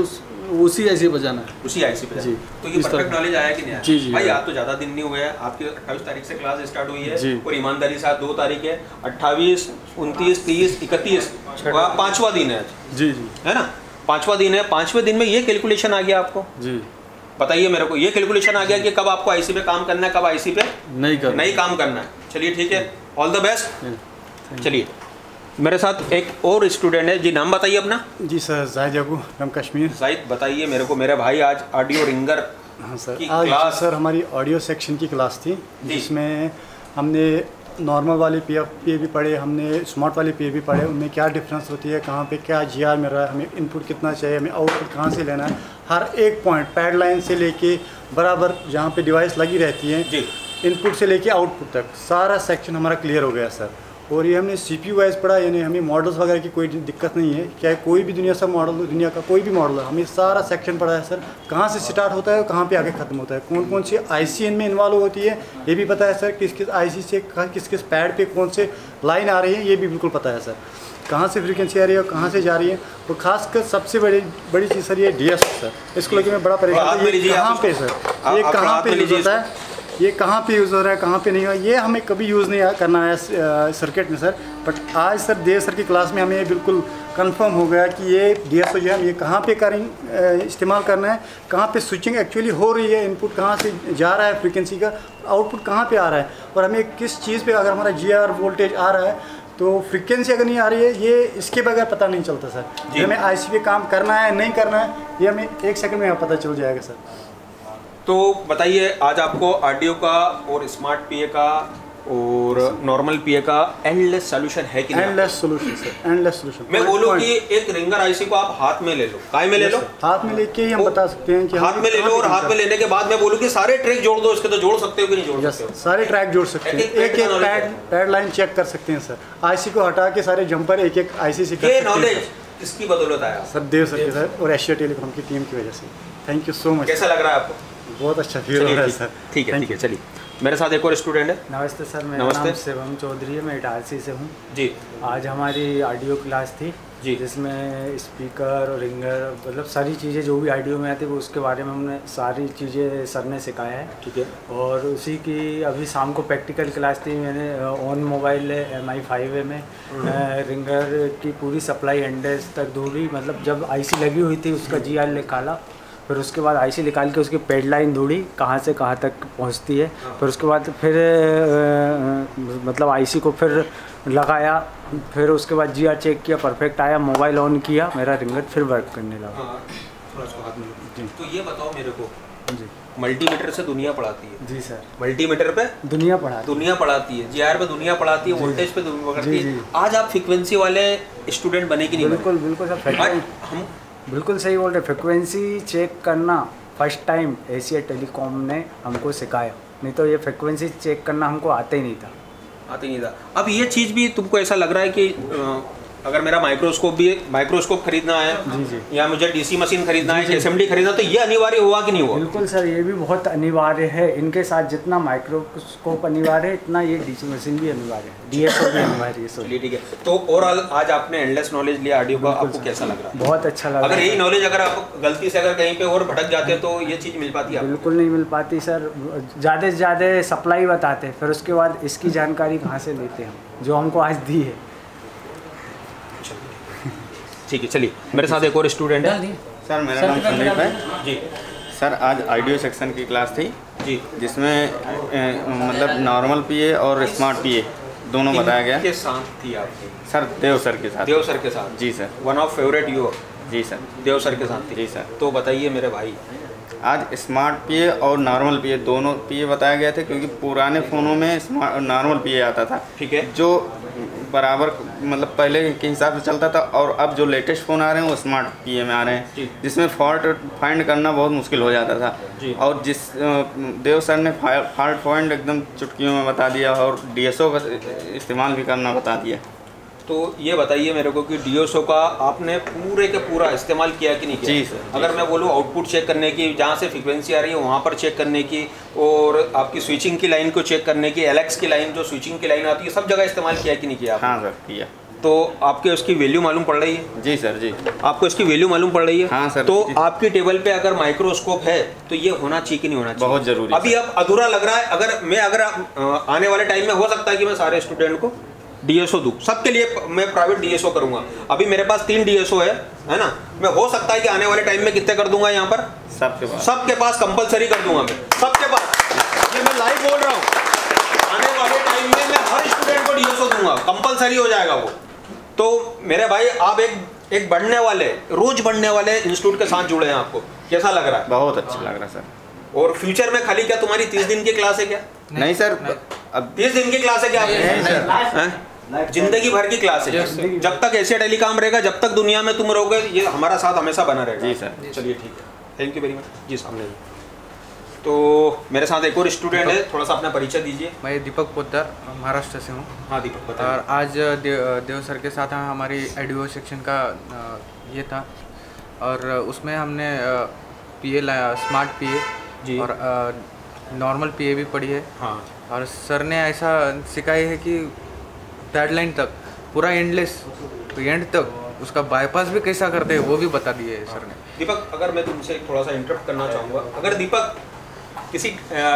उसी आईसी बजाना है, उसी आईसी पे। जी। तो ये परफेक्ट नॉलेज आया कि नहीं आया? जी जी भाई आज तो ज़्यादा दिन नहीं हुए हैं, आपकी अट्ठाईस तारीख से क्लास स्टार्ट हुई है जी। और ईमानदारी से आज दो तारीख है, अट्ठाईस उनतीस तीस इकतीस पाँचवा दिन है आज, जी जी, है ना? पाँचवा दिन है, पाँचवें दिन में ये कैलकुलेशन आ गया आपको? जी। बताइए मेरे को, ये कैलकुलेशन आ गया कि कब आपको आईसी पे काम करना है, कब आईसी पे नहीं कर नहीं काम करना है। चलिए ठीक है, ऑल द बेस्ट। चलिए मेरे साथ एक और स्टूडेंट है जी, नाम बताइए अपना। जी सर, जाहिद याकूब फ्रॉम कश्मीर। जाहिद बताइए मेरे को, मेरे भाई आज ऑडियो रिंगर हाँ सर, की आज क्लास सर हमारी ऑडियो सेक्शन की क्लास थी, जिसमें हमने नॉर्मल वाले पी एफ पी भी पढ़े, हमने स्मार्ट वाले पी भी पढ़े, उनमें क्या डिफरेंस होती है, कहाँ पे क्या जी आर मिल रहा है, हमें इनपुट कितना चाहिए, हमें आउटपुट कहाँ से लेना है, हर एक पॉइंट पैड लाइन से लेके बराबर जहाँ पे डिवाइस लगी रहती है जी, इनपुट से लेके आउटपुट तक सारा सेक्शन हमारा क्लियर हो गया सर। और ये हमने सी पी यू वाइज पढ़ा, यानी हमें मॉडल्स वगैरह की कोई दिक्कत नहीं है, चाहे कोई भी दुनिया से मॉडल हो, दुनिया का कोई भी मॉडल है, हमें सारा सेक्शन पढ़ा है सर। कहाँ से स्टार्ट होता है, कहाँ पे आगे ख़त्म होता है, कौन कौन सी आई सी इनमें इन्वॉल्व होती है ये भी पता है सर, किस किस आई सी से किस किस पैड पे कौन से लाइन आ रही है ये भी बिल्कुल पता है सर, कहाँ से फ्रीक्वेंसी आ रही है और कहाँ से जा रही है। और खासकर सबसे बड़ी बड़ी चीज़ सर ये डी एस सर, इसको लेकर मैं बड़ा परेशान हूँ, ये कहाँ पे सर, ये कहाँ पे यूज़ होता है, ये कहाँ पे यूज़ हो रहा है, कहाँ पे नहीं हो, ये हमें कभी यूज़ नहीं करना है सर्किट में सर। बट आज सर देव सर की क्लास में हमें बिल्कुल कंफर्म हो गया कि ये डी एस ओ जो है ये कहाँ पे करें इस्तेमाल करना है, कहाँ पे स्विचिंग एक्चुअली हो रही है, इनपुट कहाँ से जा रहा है फ्रीक्वेंसी का, आउटपुट कहाँ पे आ रहा है, और हमें किस चीज़ पे अगर हमारा जी आर वोल्टेज आ रहा है तो फ्रीक्वेंसी अगर नहीं आ रही है, ये इसके बगैर पता नहीं चलता सर। हमें आई सी पे काम करना है नहीं करना है ये हमें एक सेकंड में पता चल जाएगा सर। तो बताइए आज आपको ऑडियो का और स्मार्ट पीए का और नॉर्मल पीए का एंडलेस सॉल्यूशन है कि नहीं? Endless solution sir, endless solution. मैं बोलूं कि एक रिंगर आईसी को आप हाथ में ले लो, काय में ले लो, हाथ में लेके ही हम बता सकते हैं कि हाथ में ले लो, और हाथ में लेने के बाद मैं बोलूं कि सारे ट्रैक जोड़ दो इसके, तो जोड़ सकते हो कि नहीं जोड़ सकते हो? सारे ट्रैक जोड़ सकते हैं, एक एक पैड पैड लाइन चेक कर सकते हैं सर, आईसी को हटा के सारे जंपर एक एक आईसी से कर सकते हैं। नॉलेज किसकी बदौलत आया सर? देव सर के सर और एशिया टेलीकॉम की टीम की वजह से। Thank you so much. कैसा लग रहा है आपको? बहुत अच्छा फील हो रहा है सर। ठीक है ठीक है, चलिए मेरे साथ एक और स्टूडेंट है। नमस्ते सर, मेरा नाम शिवम चौधरी है, मैं इटारसी से हूँ जी। आज हमारी ऑडियो क्लास थी जी, जिसमें स्पीकर और रिंगर मतलब सारी चीज़ें जो भी ऑडियो में आती है वो उसके बारे में हमने सारी चीज़ें सर ने सिखाया है। ठीक है। और उसी की अभी शाम को प्रैक्टिकल क्लास थी, मैंने on mobile M I five A में रिंगर की पूरी सप्लाई एंडेस तक दूरी, मतलब जब आईसी लगी हुई थी उसका जी आर निकाला, फिर उसके बाद आईसी निकाल के उसकी पेड लाइन ढूंढी कहाँ से कहाँ तक पहुँचती है, फिर उसके बाद फिर आ, मतलब आईसी को फिर लगाया, फिर उसके बाद जीआर चेक किया, परफेक्ट आया, मोबाइल ऑन किया, मेरा रिंगर फिर वर्क करने लगा। जी। तो ये बताओ मेरे को जी, मल्टीमीटर से दुनिया पढ़ाती है? जी सर। मल्टीमीटर पे दुनिया पढ़ाती दुनिया पढ़ाती है, जीआर पे दुनिया पढ़ाती है, वोल्टेज पे दुनिया पढ़ाती है। आज आप फ्रीक्वेंसी वाले स्टूडेंट बने कि नहीं? बिल्कुल बिल्कुल सर, हम बिल्कुल सही बोल रहे। फ्रिक्वेंसी चेक करना फर्स्ट टाइम एशिया टेलीकॉम ने हमको सिखाया, नहीं तो ये फ्रिक्वेंसी चेक करना हमको आता ही नहीं था आती नहीं था। अब ये चीज़ भी तुमको ऐसा लग रहा है कि अगर मेरा माइक्रोस्कोप भी माइक्रोस्कोप खरीदना है जी जी, या मुझे डीसी मशीन खरीदना है, एसएमडी खरीदना, तो ये अनिवार्य हुआ कि नहीं हुआ? बिल्कुल सर, ये भी बहुत अनिवार्य है। इनके साथ जितना माइक्रोस्कोप अनिवार्य है इतना ये डीसी मशीन भी अनिवार्य है, डीएसओ भी अनिवार्य है। चलिए ठीक है। तो ओवरऑल आज आपने एंडलेस नॉलेज लिया ऑडियो का, आपको कैसा लग रहा है? बहुत अच्छा लगा। अगर यही नॉलेज अगर आप गलती से अगर कहीं पे और भटक जाते तो ये चीज़ मिल पाती है? बिल्कुल नहीं मिल पाती सर, ज़्यादा से ज़्यादा सप्लाई बताते हैं, फिर उसके बाद इसकी जानकारी कहाँ से लेते हैं हम, जो हमको आज दी है। ठीक है, चलिए मेरे साथ एक और स्टूडेंट है। सर मेरा नाम संदीप है जी। सर आज ऑडियो सेक्शन की क्लास थी जी, जिसमें ए, मतलब नॉर्मल पीए और स्मार्ट पीए दोनों बताया गया। के साथ थी आपकी? सर देव सर के साथ। देव सर के साथ? जी sir. One of favourite you? जी सर। देव सर के साथ थी? जी सर। तो बताइए मेरे भाई, आज स्मार्ट पीए और नॉर्मल पीए दोनों पीए बताया गया था, क्योंकि पुराने फ़ोनों में स्मार्ट नॉर्मल पीए आता था, ठीक है, जो बराबर मतलब पहले के हिसाब से चलता था, और अब जो लेटेस्ट फ़ोन आ रहे हैं वो स्मार्ट पीए में आ रहे हैं, जिसमें फॉल्ट फाइंड करना बहुत मुश्किल हो जाता था जी। और जिस देव सर ने फॉल्ट पॉइंट एकदम चुटकियों में बता दिया और डीएसओ का इस्तेमाल भी करना बता दिया। तो ये बताइए मेरे को कि डीएसओ का आपने पूरे के पूरा इस्तेमाल किया कि नहीं किया? जी सर। अगर मैं बोलूँ आउटपुट चेक करने की, जहाँ से फ्रीक्वेंसी आ रही है वहाँ पर चेक करने की, और आपकी स्विचिंग की लाइन को चेक करने की, एलएक्स की लाइन जो स्विचिंग की लाइन आती है, सब जगह इस्तेमाल किया कि नहीं किया? हाँ सर किया। तो आपके उसकी वैल्यू मालूम पड़ रही है? जी सर जी। आपको इसकी वैल्यू मालूम पड़ रही है? हाँ सर। तो आपकी टेबल पे अगर माइक्रोस्कोप है तो ये होना चाहिए कि नहीं होना चाहिए? बहुत जरूरी। अभी अब अधूरा लग रहा है। अगर मैं अगर आने वाले टाइम में हो सकता है कि मैं सारे स्टूडेंट को डीएसओ दूं, सबके लिए मैं प्राइवेट डीएसओ करूंगा। अभी मेरे पास तीन डीएसओ है, है ना? मैं हो सकता है कि आने वाले टाइम में कितने कर दूंगा यहाँ पर? सबके पास। सबके पास कंपलसरी कर दूंगा मैं, सबके पास। ये मैं लाइव बोल रहा हूँ, आने वाले टाइम में मैं हर स्टूडेंट को डीएसओ दूंगा, कंपलसरी हो जाएगा वो। तो मेरे भाई आप एक एक बढ़ने वाले, रोज बढ़ने वाले इंस्टीट्यूट के साथ जुड़े हैं, आपको कैसा लग रहा है? बहुत अच्छा लग रहा है सर। और फ्यूचर में खाली क्या तुम्हारी तीस दिन की क्लास है क्या? नहीं सर, अब तीस दिन की क्लास है क्या? जिंदगी भर की क्लास है। जब तक एशिया टेलीकॉम रहेगा, जब तक दुनिया में तुम रहोगे, ये हमारा साथ हमेशा बना रहेगा। जी सर। चलिए ठीक है, थैंक यू वेरी मच जी। सामने तो मेरे साथ एक और स्टूडेंट है, थोड़ा सा अपना परिचय दीजिए। मैं दीपक पोद्दार महाराष्ट्र से हूँ। हाँ दीपक बताइए। और आज देव, देव सर के साथ हमारी एडियो सेक्शन का ये था, और उसमें हमने पीए लाया, स्मार्ट पीए और नॉर्मल पीए भी पढ़ी है। हाँ। और सर ने ऐसा सिखाया है कि डेडलाइन तक पूरा एंडलेस एंड तक उसका बाईपास भी कैसा करते हैं वो भी बता दिए है सर ने। दीपक, अगर मैं तुमसे थोड़ा सा इंटरप्ट करना चाहूँगा, अगर दीपक किसी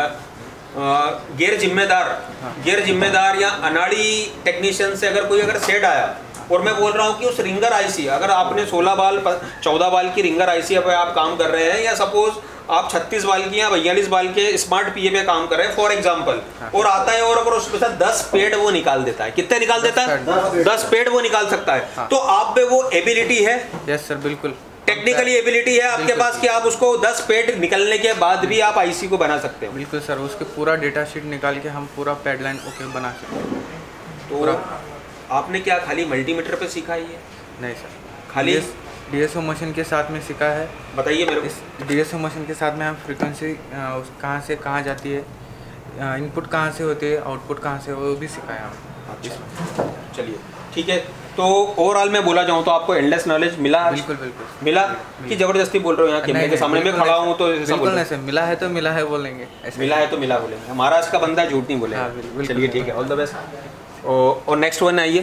गैर जिम्मेदार गैर जिम्मेदार या अनाड़ी टेक्नीशियन से अगर कोई अगर सेट आया, और मैं बोल रहा हूँ कि उस रिंगर आईसी, अगर आपने सोलह बाल चौदह बाल की रिंगर आईसी पे आप काम कर रहे हैं, या सपोज आप छत्तीस बाल की या बयालीस बाल के स्मार्ट पीए पे काम कर रहे हैं फॉर एग्जांपल, और आता है और अगर उसके साथ दस पेड वो निकाल देता है, कितने निकाल देता है? दस पेड वो निकाल सकता है। हाँ। तो आप पे वो एबिलिटी है? यस सर, बिल्कुल टेक्निकली एबिलिटी है आपके पास कि आप उसको दस पेड निकलने के बाद भी आप आईसी को बना सकते हो? बिल्कुल सर, उसके पूरा डेटा शीट निकाल के हम पूरा पैड लाइन ओके बना सकते हैं। तो आपने क्या खाली मल्टीमीटर पे सीखा ही है? नहीं सर, खाली डीएसओ मशीन के साथ में सीखा है। बताइए मेरे को। इस डीएसओ मशीन के साथ में हम फ्रीक्वेंसी कहाँ से कहाँ जाती है, इनपुट कहाँ से होती है, आउटपुट कहाँ से, वो भी सिखाया हम। अच्छा, चलिए ठीक है। तो ओवरऑल मैं बोला जाऊँ तो आपको एंडलेस नॉलेज मिला? बिल्कुल बिल्कुल मिला कि जबरदस्ती बोल रहे हो? यहाँ कैमरे के सामने में खड़ा हूँ तो बिल्कुल नहीं सर, मिला है तो मिला है बोलेंगे, मिला है तो मिला बोलेंगे। महाराष्ट्र का बंदा झूठ नहीं बोलेगा। चलिए ठीक है, ऑल द बेस्ट। और नेक्स्ट वन आइए,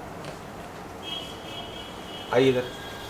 आइए इधर।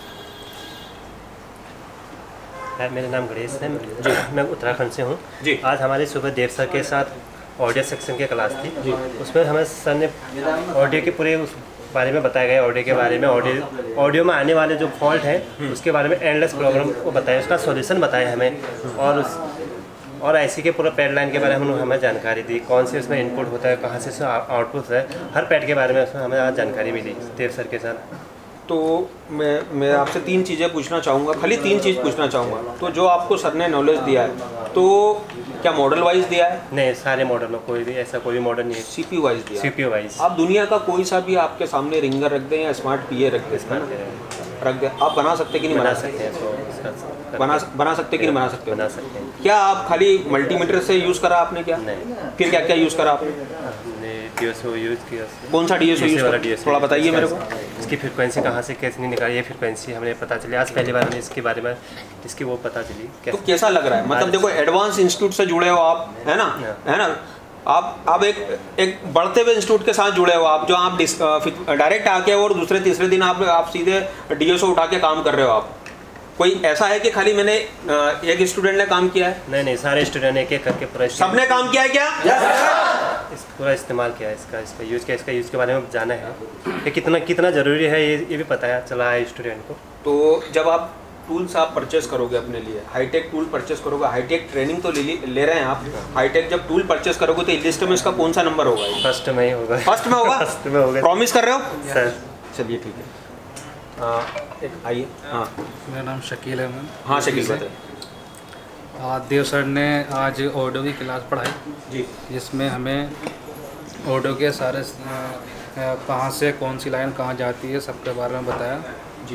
मेरा नाम गणेश है जी, मैं उत्तराखंड से हूँ जी। आज हमारी सुबह देव सर के साथ ऑडियो सेक्शन की क्लास थी जी। उसमें हमें सर ने ऑडियो के पूरे उस बारे में बताया गया, ऑडियो के बारे में, ऑडियो ऑडियो में आने वाले जो फॉल्ट हैं उसके बारे में एंडलेस प्रॉब्लम को बताया, उसका सॉल्यूशन बताया हमें, और उस और आईसी के पूरा पैड लाइन के बारे में हमें जानकारी दी, कौन से उसमें इनपुट होता है, कहाँ से आउटपुट है, हर पैड के बारे में उसमें हमें आज जानकारी मिली देव सर के साथ। तो मैं मैं आपसे तीन चीज़ें पूछना चाहूँगा, खाली तीन चीज़ पूछना चाहूँगा। तो जो आपको सर ने नॉलेज दिया है, तो क्या मॉडल वाइज दिया है? नहीं, सारे मॉडल में कोई भी ऐसा कोई भी मॉडल नहीं है, सीपीयू वाइज दिया। CPU wise. आप दुनिया का कोई सा भी आपके सामने रिंगर रख दें या स्मार्ट पीए रख दें, स्मार्ट रख दें, आप बना सकते कि नहीं बना सकते हैं? बना बना सकते कि नहीं बना सकते? बना सकते हैं। क्या आप खाली मल्टीमीटर से यूज़ करा आपने? क्या नहीं, फिर क्या क्या यूज़ करा आपने? डीएसओ यूज़ किया। कौन सा डीएसओ यूज़ वाला? डीएसओ थोड़ा बताइए मेरे को। इसकी फ्रीक्वेंसी कहाँ से कैसे नहीं निकाली, ये फ्रीक्वेंसी हमें पता चली आज पहली बार हमें इसके बारे में इसकी वो पता चली। तो कैसा लग रहा है? मतलब देखो एडवांस इंस्टीट्यूट से जुड़े हो आप, है ना, है ना, आप आप एक एक बढ़ते हुए इंस्टीट्यूट के साथ जुड़े हो आप, जो आप डायरेक्ट आके और दूसरे तीसरे दिन आप आप सीधे डीएसओ उठा के काम कर रहे हो। आप कोई ऐसा है कि खाली मैंने एक स्टूडेंट ने काम किया है? नहीं नहीं, सारे स्टूडेंट एक एक करके पूरा सबने काम किया है क्या? इस पूरा इस्तेमाल किया है, इसका इसका यूज़ किया, इसका यूज़ के बारे में जाना है कि कितना कितना ज़रूरी है, ये ये भी पता है चला है स्टूडेंट को। तो जब आप टूल्स आप परचेस करोगे अपने लिए, हाईटेक टूल परचेस करोगे, हाईटेक ट्रेनिंग तो ले ले रहे हैं आप, हाईटेक जब टूल परचेस करोगे तो लिस्ट में इसका कौन सा नंबर होगा? फर्स्ट में ही होगा। फर्स्ट में होगा? फर्स्ट में होगा। प्रॉमिस कर रहे हो सर? चलिए ठीक है, एक आइए। हाँ, मेरा नाम शकील है। मैम हाँ शकील बताइए। आज देव सर ने आज ऑडियो की क्लास पढ़ाई जी, जिसमें हमें ऑडियो के सारे कहाँ से कौन सी लाइन कहाँ जाती है सबके बारे में बताया जी।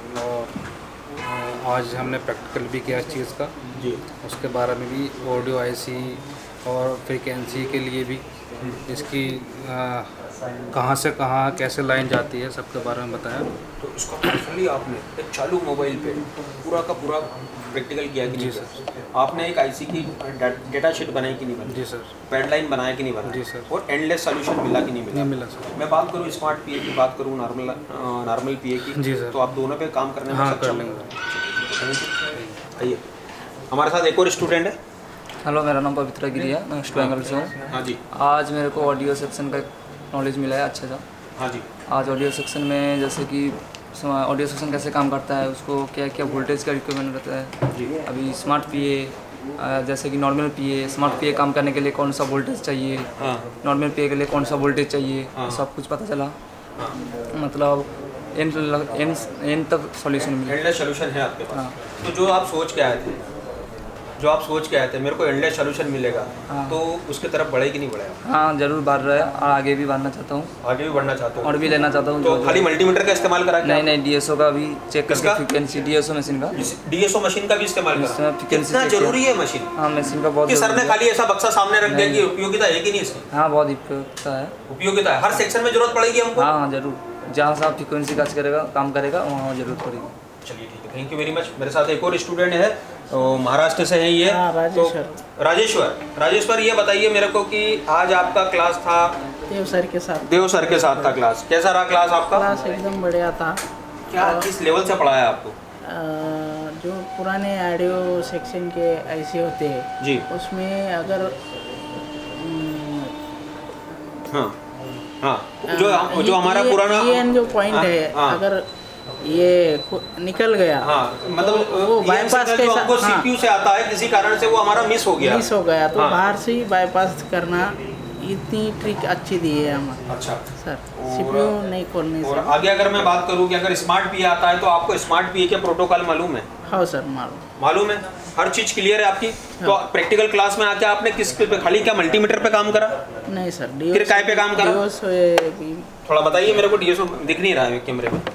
और आज हमने प्रैक्टिकल भी किया इस चीज़ का जी, उसके बारे में भी ऑडियो आईसी और फ्रीक्वेंसी के लिए भी इसकी कहाँ से कहाँ कैसे लाइन जाती है सबके बारे में बताया। तो इसका पर्सनली आपने एक चालू मोबाइल पे पूरा का पूरा प्रैक्टिकल किया कि नहीं किया? आपने एक आईसी की डेटा शीट बनाई कि नहीं बनाई? जी सर। पैडलाइन बनाया कि नहीं बनाया? जी सर। और एंडलेस सॉल्यूशन मिला कि नहीं मिला? नहीं मिला सर। मैं बात करूँ स्मार्ट पीए की, बात करूँ नॉर्मल नॉर्मल पीए की, जी सर। तो आप दोनों पे काम करने में हाँ, कर सक्षम लेंगे। आइए, हमारे साथ एक और स्टूडेंट है। हेलो, मेरा नाम पवित्रा गिरी है, मैं वेस्ट बंगाल से हूँ। हाँ जी। आज मेरे को ऑडियो सेक्शन का नॉलेज मिला है अच्छा सा। हाँ जी। आज ऑडियो सेक्शन में जैसे कि ऑडियो सेक्शन कैसे काम करता है, उसको क्या क्या वोल्टेज का रिक्वायरमेंट रहता है जी। अभी स्मार्ट पीए जैसे कि नॉर्मल पीए, स्मार्ट पीए काम करने के लिए कौन सा वोल्टेज चाहिए, नॉर्मल पीए के लिए कौन सा वोल्टेज चाहिए, सब कुछ पता चला। मतलब एंड एंड एंड तक सॉल्यूशन मिला। एंडलेस सॉल्यूशन है आपके पास। तो जो आप सोच के आए थे जो आप सोच के आए थे मेरे को एंडलेस सॉल्यूशन मिलेगा, तो उसके तरफ बढ़े कि नहीं बढ़ेगा? हाँ, जरूर बढ़ रहा है, आगे भी बढ़ना चाहता हूँ। आगे भी बढ़ना चाहता हूँ और भी लेना चाहता हूँ। तो खाली मल्टीमीटर का इस्तेमाल करा? नहीं नहीं, डीएसओ का भी चेक करके, फ्रीक्वेंसी डीएसओ मशीन का डीएसओ मशीन का भी इस्तेमाल करा? कितना जरूरी है मशीन? हाँ, मशीन का बहुत। कि सर ने खाली ऐसा बक्सा सामने रख दिया कि उपयोगिता है कि नहीं इसकी? हाँ, बहुत उपयोगिता है। उपयोगिता है, हर सेक्शन में जरूरत पड़ेगी हमको? हाँ हाँ जरूर, जहाँ से आप फ्रीक्वेंसी का करेगा काम करेगा वहाँ जरूरत पड़ेगी। चलिए ठीक है, थैंक यू वेरी मच। मेरे साथ एक और स्टूडेंट है, तो महाराष्ट्र से है ये। राजेश्वर। तो राजेश्वर राजेश्वर ये बताइए मेरे को कि आज आपका क्लास था देव सर के साथ। देव सर के साथ था क्लास। कैसा रहा क्लास आपका? क्लास एकदम बढ़िया था। क्या किस लेवल से पढ़ाया आपको? जो पुराने ऑडियो सेक्शन के ऐसे होते हैं जी, उसमें अगर हाँ हाँ जो जो हमारा पुराना ये जो पॉइंट है, अगर ये निकल गया, हाँ मतलब वो बाईपास के साथ हमको सीपीयू से आता है, किसी कारण से वो हमारा मिस हो गया मिस हो गया तो बाहर से ही बाईपास करना, इतनी ट्रिक अच्छी दी है हमें। अच्छा सर, सीपीयू नहीं खोलने और आगे अगर मैं बात करूँ कि अगर स्मार्ट पीए आता है तो आपको स्मार्ट पीए के प्रोटोकॉल मालूम है? हाँ सर, मालूम मालूम है, हर चीज क्लियर है आपकी। तो प्रैक्टिकल क्लास में आके आपने किस पे खाली क्या मल्टीमीटर पे काम करा? नहीं सर, फिर काय पे काम करा? थोड़ा बताइए मेरे को, डीएसओ दिख नहीं रहा है कैमरे में।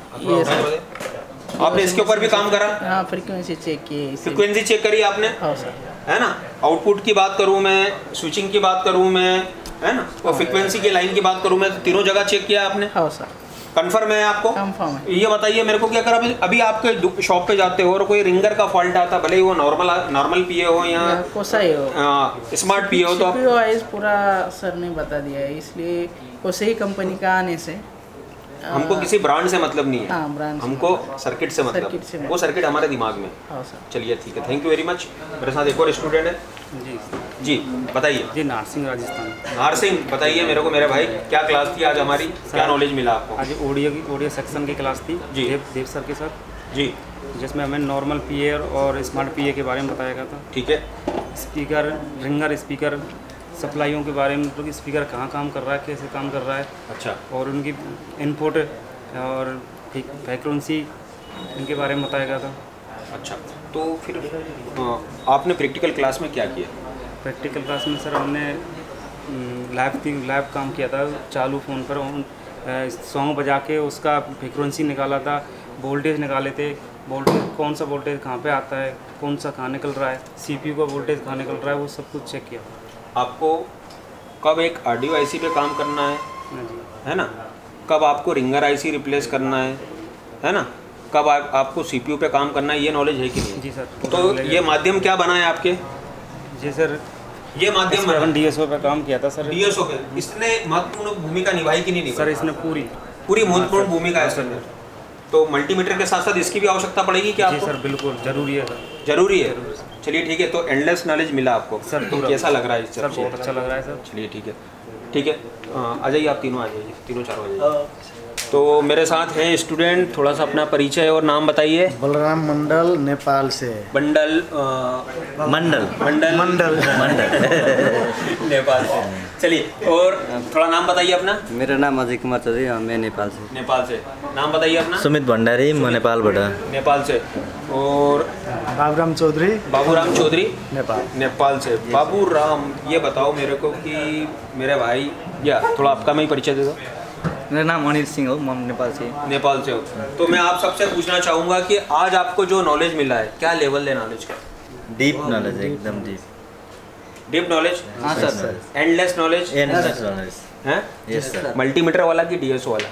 आपने इसके ऊपर भी काम करा? हाँ, फ्रीक्वेंसी चेक की। फ्रीक्वेंसी चेक करी आपने? हाँ सर। है ना, आउटपुट की बात करूँ मैं, स्विचिंग की बात करूँ मैं, है ना, और फ्रीक्वेंसी की लाइन की बात करूँ मैं, तो तीनों जगह चेक किया आपने? हाँ सर। कंफर्म है आपको? कंफर्म है। ये बताइए मेरे को कि अगर अभी अभी आपके शॉप पे जाते हो और कोई रिंगर का फॉल्ट आता, भले ही वो नॉर्मल नॉर्मल पीए हो या कोसा ही हो, स्मार्ट पीए हो, तो सीपीयू वाइज पूरा सर ने बता दिया है, इसलिए कोसे ही कंपनी का आने से हमको किसी ब्रांड से मतलब नहीं है। हाँ, ब्रांड हमको सर्किट से मतलब सर्किट से वो सर्किट हमारे दिमाग में। हाँ सर। चलिए ठीक है, थैंक यू वेरी मच। मेरे साथ एक और स्टूडेंट है। जी जी बताइए। जी, नारसिंह राजस्थान। नारसिंह, बताइए मेरे को मेरे भाई, क्या क्लास थी आज हमारी, क्या नॉलेज मिला आपको? आज ऑडियो की ऑडियो सेक्शन की क्लास थी जी, देव देव सर के साथ जी, जिसमें हमें नॉर्मल पीए और स्मार्ट पीए के बारे में बताया गया था। ठीक है। स्पीकर, रिंगर स्पीकर सप्लाइयों के बारे में, मतलब स्पीकर कहाँ काम कर रहा है, कैसे काम कर रहा है, अच्छा, और उनकी इनपुट और फ्रीक्वेंसी, इनके बारे में बताया गया था। अच्छा, तो फिर आपने प्रैक्टिकल क्लास में क्या किया? प्रैक्टिकल क्लास में सर हमने लैब थी लैब काम किया था, चालू फ़ोन पर सॉन्ग बजा के उसका फ्रीक्वेंसी निकाला था, वोल्टेज निकाले थे, वोल्टेज कौन सा वोल्टेज कहाँ पे आता है, कौन सा कहाँ निकल रहा है, सीपीयू का वोल्टेज कहाँ निकल रहा है, वो सब कुछ चेक किया। आपको कब एक ऑडियो आईसी पे काम करना है, है ना, कब आपको रिंगर आईसी रिप्लेस करना है, है ना, कब आप, आपको सीपीयू पे काम करना है, ये नॉलेज है कि नहीं? जी सर। तो ये माध्यम क्या बना है आपके? जी सर, ये माध्यम बना डीएसओ पे काम किया था सर। डीएसओ पे इसने महत्वपूर्ण भूमिका निभाई कि नहीं निभाई? सर इसने पूरी पूरी महत्वपूर्ण भूमिका है सर। तो मल्टीमीटर के साथ साथ इसकी भी आवश्यकता पड़ेगी क्या आपको? जी सर, बिल्कुल जरूरी है सर। जरूरी है। चलिए ठीक है, तो एंडलेस नॉलेज मिला आपको सर। तो कैसा लग रहा है सर? बहुत अच्छा लग रहा है सर। चलिए ठीक है, ठीक है, आ जाइए आप तीनों, आ जाइए, तीनों चारों आ जाइए। तो मेरे साथ है स्टूडेंट, थोड़ा सा अपना परिचय और नाम बताइए। बलराम मंडल, नेपाल से। बंडल मंडल मंडल मंडल मंडल नेपाल से। चलिए, और थोड़ा नाम बताइए अपना। मेरा नाम अजय कुमार चौधरी, मैं नेपाल से। नेपाल से। नाम बताइए अपना। सुमित भंडारी, मैं नेपालबाट। नेपाल से। और बाबूराम चौधरी। बाबूराम चौधरी नेपाल नेपाल से। बाबूराम, ये बताओ मेरे को कि मेरे भाई, या थोड़ा आपका मैं ही परिचय दे दो। मेरा नाम अनिल सिंह हो, मैं नेपाल से। नेपाल से हो, तो मैं आप सबसे पूछना चाहूँगा कि आज आपको जो नॉलेज मिला है, क्या लेवल है नॉलेज का? डीप नॉलेज, एकदम डीप। Deep knowledge? हाँ sir. Endless knowledge? Endless knowledge हैं? Yes sir. मल्टीमीटर वाला कि डीएसओ वाला?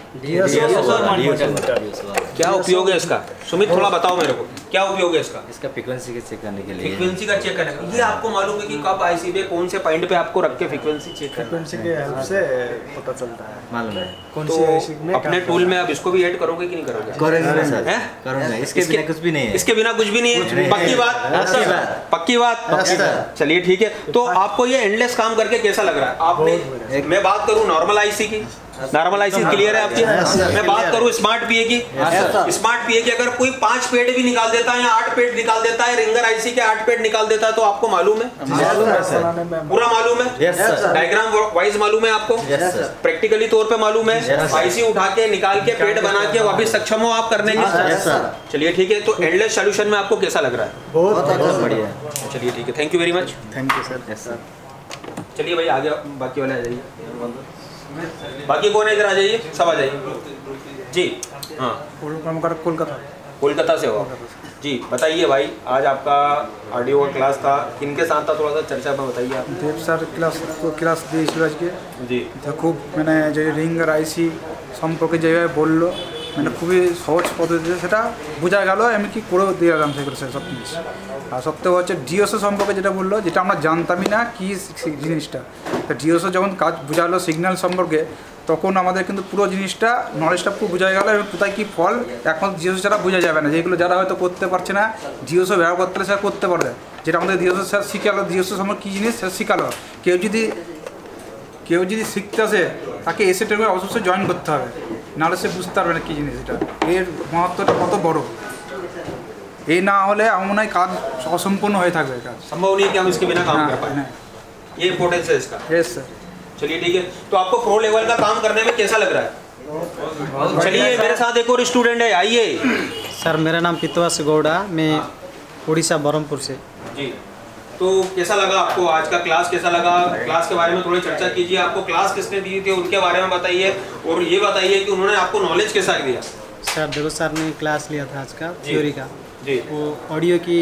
डीएसओ। क्या उपयोग है इसका? सुमित थोड़ा बताओ मेरे को, क्या उपयोग है इसका? इसका फ्रीक्वेंसी के चेक करने के लिए। फ्रीक्वेंसी का चेक करने का। ये आपको मालूम है कि कब आईसी पे कौन से पॉइंट पे आपको रख के फ्रीक्वेंसी चेक करना है? फ्रीक्वेंसी के हेल्प से पता चलता है। मालूम है। कौन तो सी आईसी में अपने टूल में आप इसको भी ऐड करोगे कि नहीं करोगे? करेंगे सर। हैं? करूँगा। इसके बिना कुछ भी नहीं है। इसके बिना कुछ भी नहीं है। पक्की बात? पक्की बात। पक्की बात? पक्की बात। चलिए ठीक है। तो आपको ये एंडलेस काम करके कैसा लग रहा है? आपने, मैं बात करूं नॉर्मल आईसी की, नॉर्मल आईसी क्लियर है आपकी? मैं बात करूं स्मार्ट पीए की, स्मार्ट पीए की अगर कोई पांच पेड भी निकाल देता है या आठ पेड निकाल देता है, रिंगर आईसी के आठ पेड निकाल देता है, तो आपको मालूम है? पूरा मालूम है? डायग्राम वाइज मालूम है आपको? प्रैक्टिकली तौर पे मालूम है? आईसी उठा के निकाल के पेड बना के वापिस सक्षम हो आप करने के? चलिए ठीक है। तो एंडलेस सॉल्यूशन में आपको कैसा लग रहा है? बहुत बढ़िया। चलिए ठीक है, thank you very much. Thank you sir. Yes sir. चलिए भाई आगे बाकी वाले आ जाइए। बाकी कौन है? इधर आ जाइए, सब आ जाइए जी। हाँ, कोलकाता कोलकाता से हो जी। बताइए भाई, आज आपका ऑडियो का क्लास था, किनके साथ था? थोड़ा सा चर्चा में बताइए आप। देव सर क्लास तो क्लास দিয়েছিল আজকে জি। তো খুব মানে যে রিঙ্গার আইসি সম্পর্কে যেভাবে বললো মানে খুবই সহজ পদ্ধতিতে সেটা বোঝা গেল, আমি কি করেও দিয়ে গেলাম সেগুলো সব জিনিস। আর সবথেকে হচ্ছে ডিওসো সম্পর্কে যেটা বললো, যেটা আমরা জানতামই না কি জিনিসটা। তো ডিওসো যখন কাজ বোঝালো সিগন্যাল সম্পর্কে, তখন আমাদের কিন্তু পুরো জিনিসটা নলেজটা পুরো বোঝা গেল এবং কোথায় কী ফল এখন ডিওসো ছাড়া বোঝা যাবে না। যেগুলো যারা হয়তো করতে পারছে না, ডিওসো ব্যবহার করতে সেটা করতে পারবে, যেটা আমাদের ডিওসো স্যার শিখালো। ডিওসো সম্পর্কে কী জিনিস সেটা শিখালো। কেউ যদি কেউ যদি শিখতে আসে তাকে এসে ট্রেনে অবশ্যই জয়েন করতে হবে, নাহলে সে বুঝতে পারবে না কী জিনিস এটা, এর মহত্বটা কত বড়। এই না হলে আমার মনে হয় কাজ অসম্পূর্ণ হয়ে থাকবে। কাজ संभव नहीं कि हम इसके बिना काम कर पाए। ये इम्पोर्टेंस है इसका। Yes sir. चलिए ठीक है। तो आपको प्रो लेवल का काम करने में कैसा लग रहा है? चलिए मेरे साथ एक और स्टूडेंट है, आइए। सर मेरा नाम पितवास गौड़ा, मैं उड़ीसा बरहमपुर से। जी। तो कैसा लगा आपको आज का क्लास? कैसा लगा? क्लास के बारे में थोड़ी चर्चा कीजिए। आपको क्लास किसने दी थी उनके बारे में बताइए, और ये बताइए कि उन्होंने आपको नॉलेज कैसा दिया? सर देखो, सर ने क्लास लिया था आज का थ्योरी का जी। वो ऑडियो की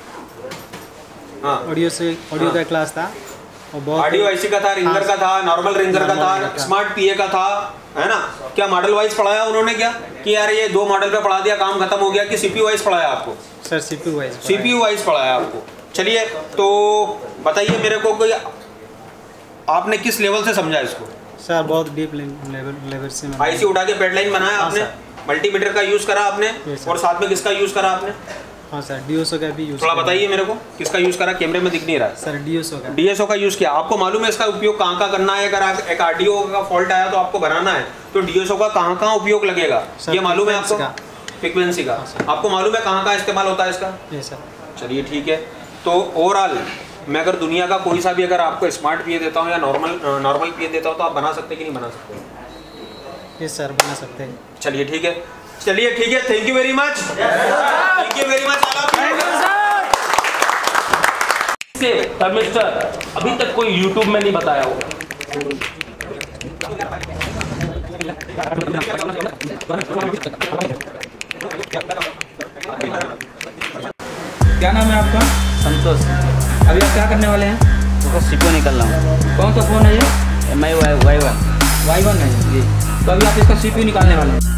हाँ ऑडियो से ऑडियो का क्लास था। ऑडियो आईसी का था, रिंगर का था, नॉर्मल रिंगर का था, स्मार्ट पीए का था, है ना? क्या मॉडल वाइज पढ़ाया उन्होंने? क्या कि यार ये दो मॉडल पे पढ़ा दिया काम खत्म हो गया, कि सीपीयू वाइज पढ़ाया आपको? Sir CPU wise CPU wise पढ़ाया आपको। चलिए तो बताइए मेरे को कि आपने किस लेवल से समझा इसको? सर बहुत डीप लेवल लेवल से। आईसी उठा के पेडलाइन बनाया आपने, मल्टीमीटर का यूज करा आपने, और साथ में किसका यूज करा आपने? हाँ सर डीएसओ का भी यूज। थोड़ा बताइए मेरे को किसका यूज करा, कैमरे में दिख नहीं रहा है। सर डीएसओ का डीएसओ का यूज किया। आपको मालूम है इसका उपयोग कहाँ कहाँ करना है? अगर एक ऑडियो का फॉल्ट आया तो आपको बनाना है, तो डीएसओ का कहाँ कहाँ उपयोग लगेगा ये मालूम है आपको? फ्रीक्वेंसी का आपको मालूम है कहाँ कहाँ इस्तेमाल होता है इसका? चलिए ठीक है। तो ओवरऑल मैं अगर दुनिया का कोई सा भी अगर आपको स्मार्ट पीए देता हूँ या नॉर्मल नॉर्मल पीए देता हूँ, तो आप बना सकते कि नहीं बना सकते? यस सर बना सकते हैं। चलिए ठीक है, चलिए ठीक है। Thank you very much, thank you very much. Mister अभी तक कोई यूट्यूब में नहीं बताया हो। क्या नाम है आपका? संतोष। अभी आप क्या करने वाले हैं? तो सीपीयू निकल रहा हूँ। कौन सा फोन है ये? M I Y one Y one है जी। तो अभी आप इसका सीपीयू निकालने वाले हैं।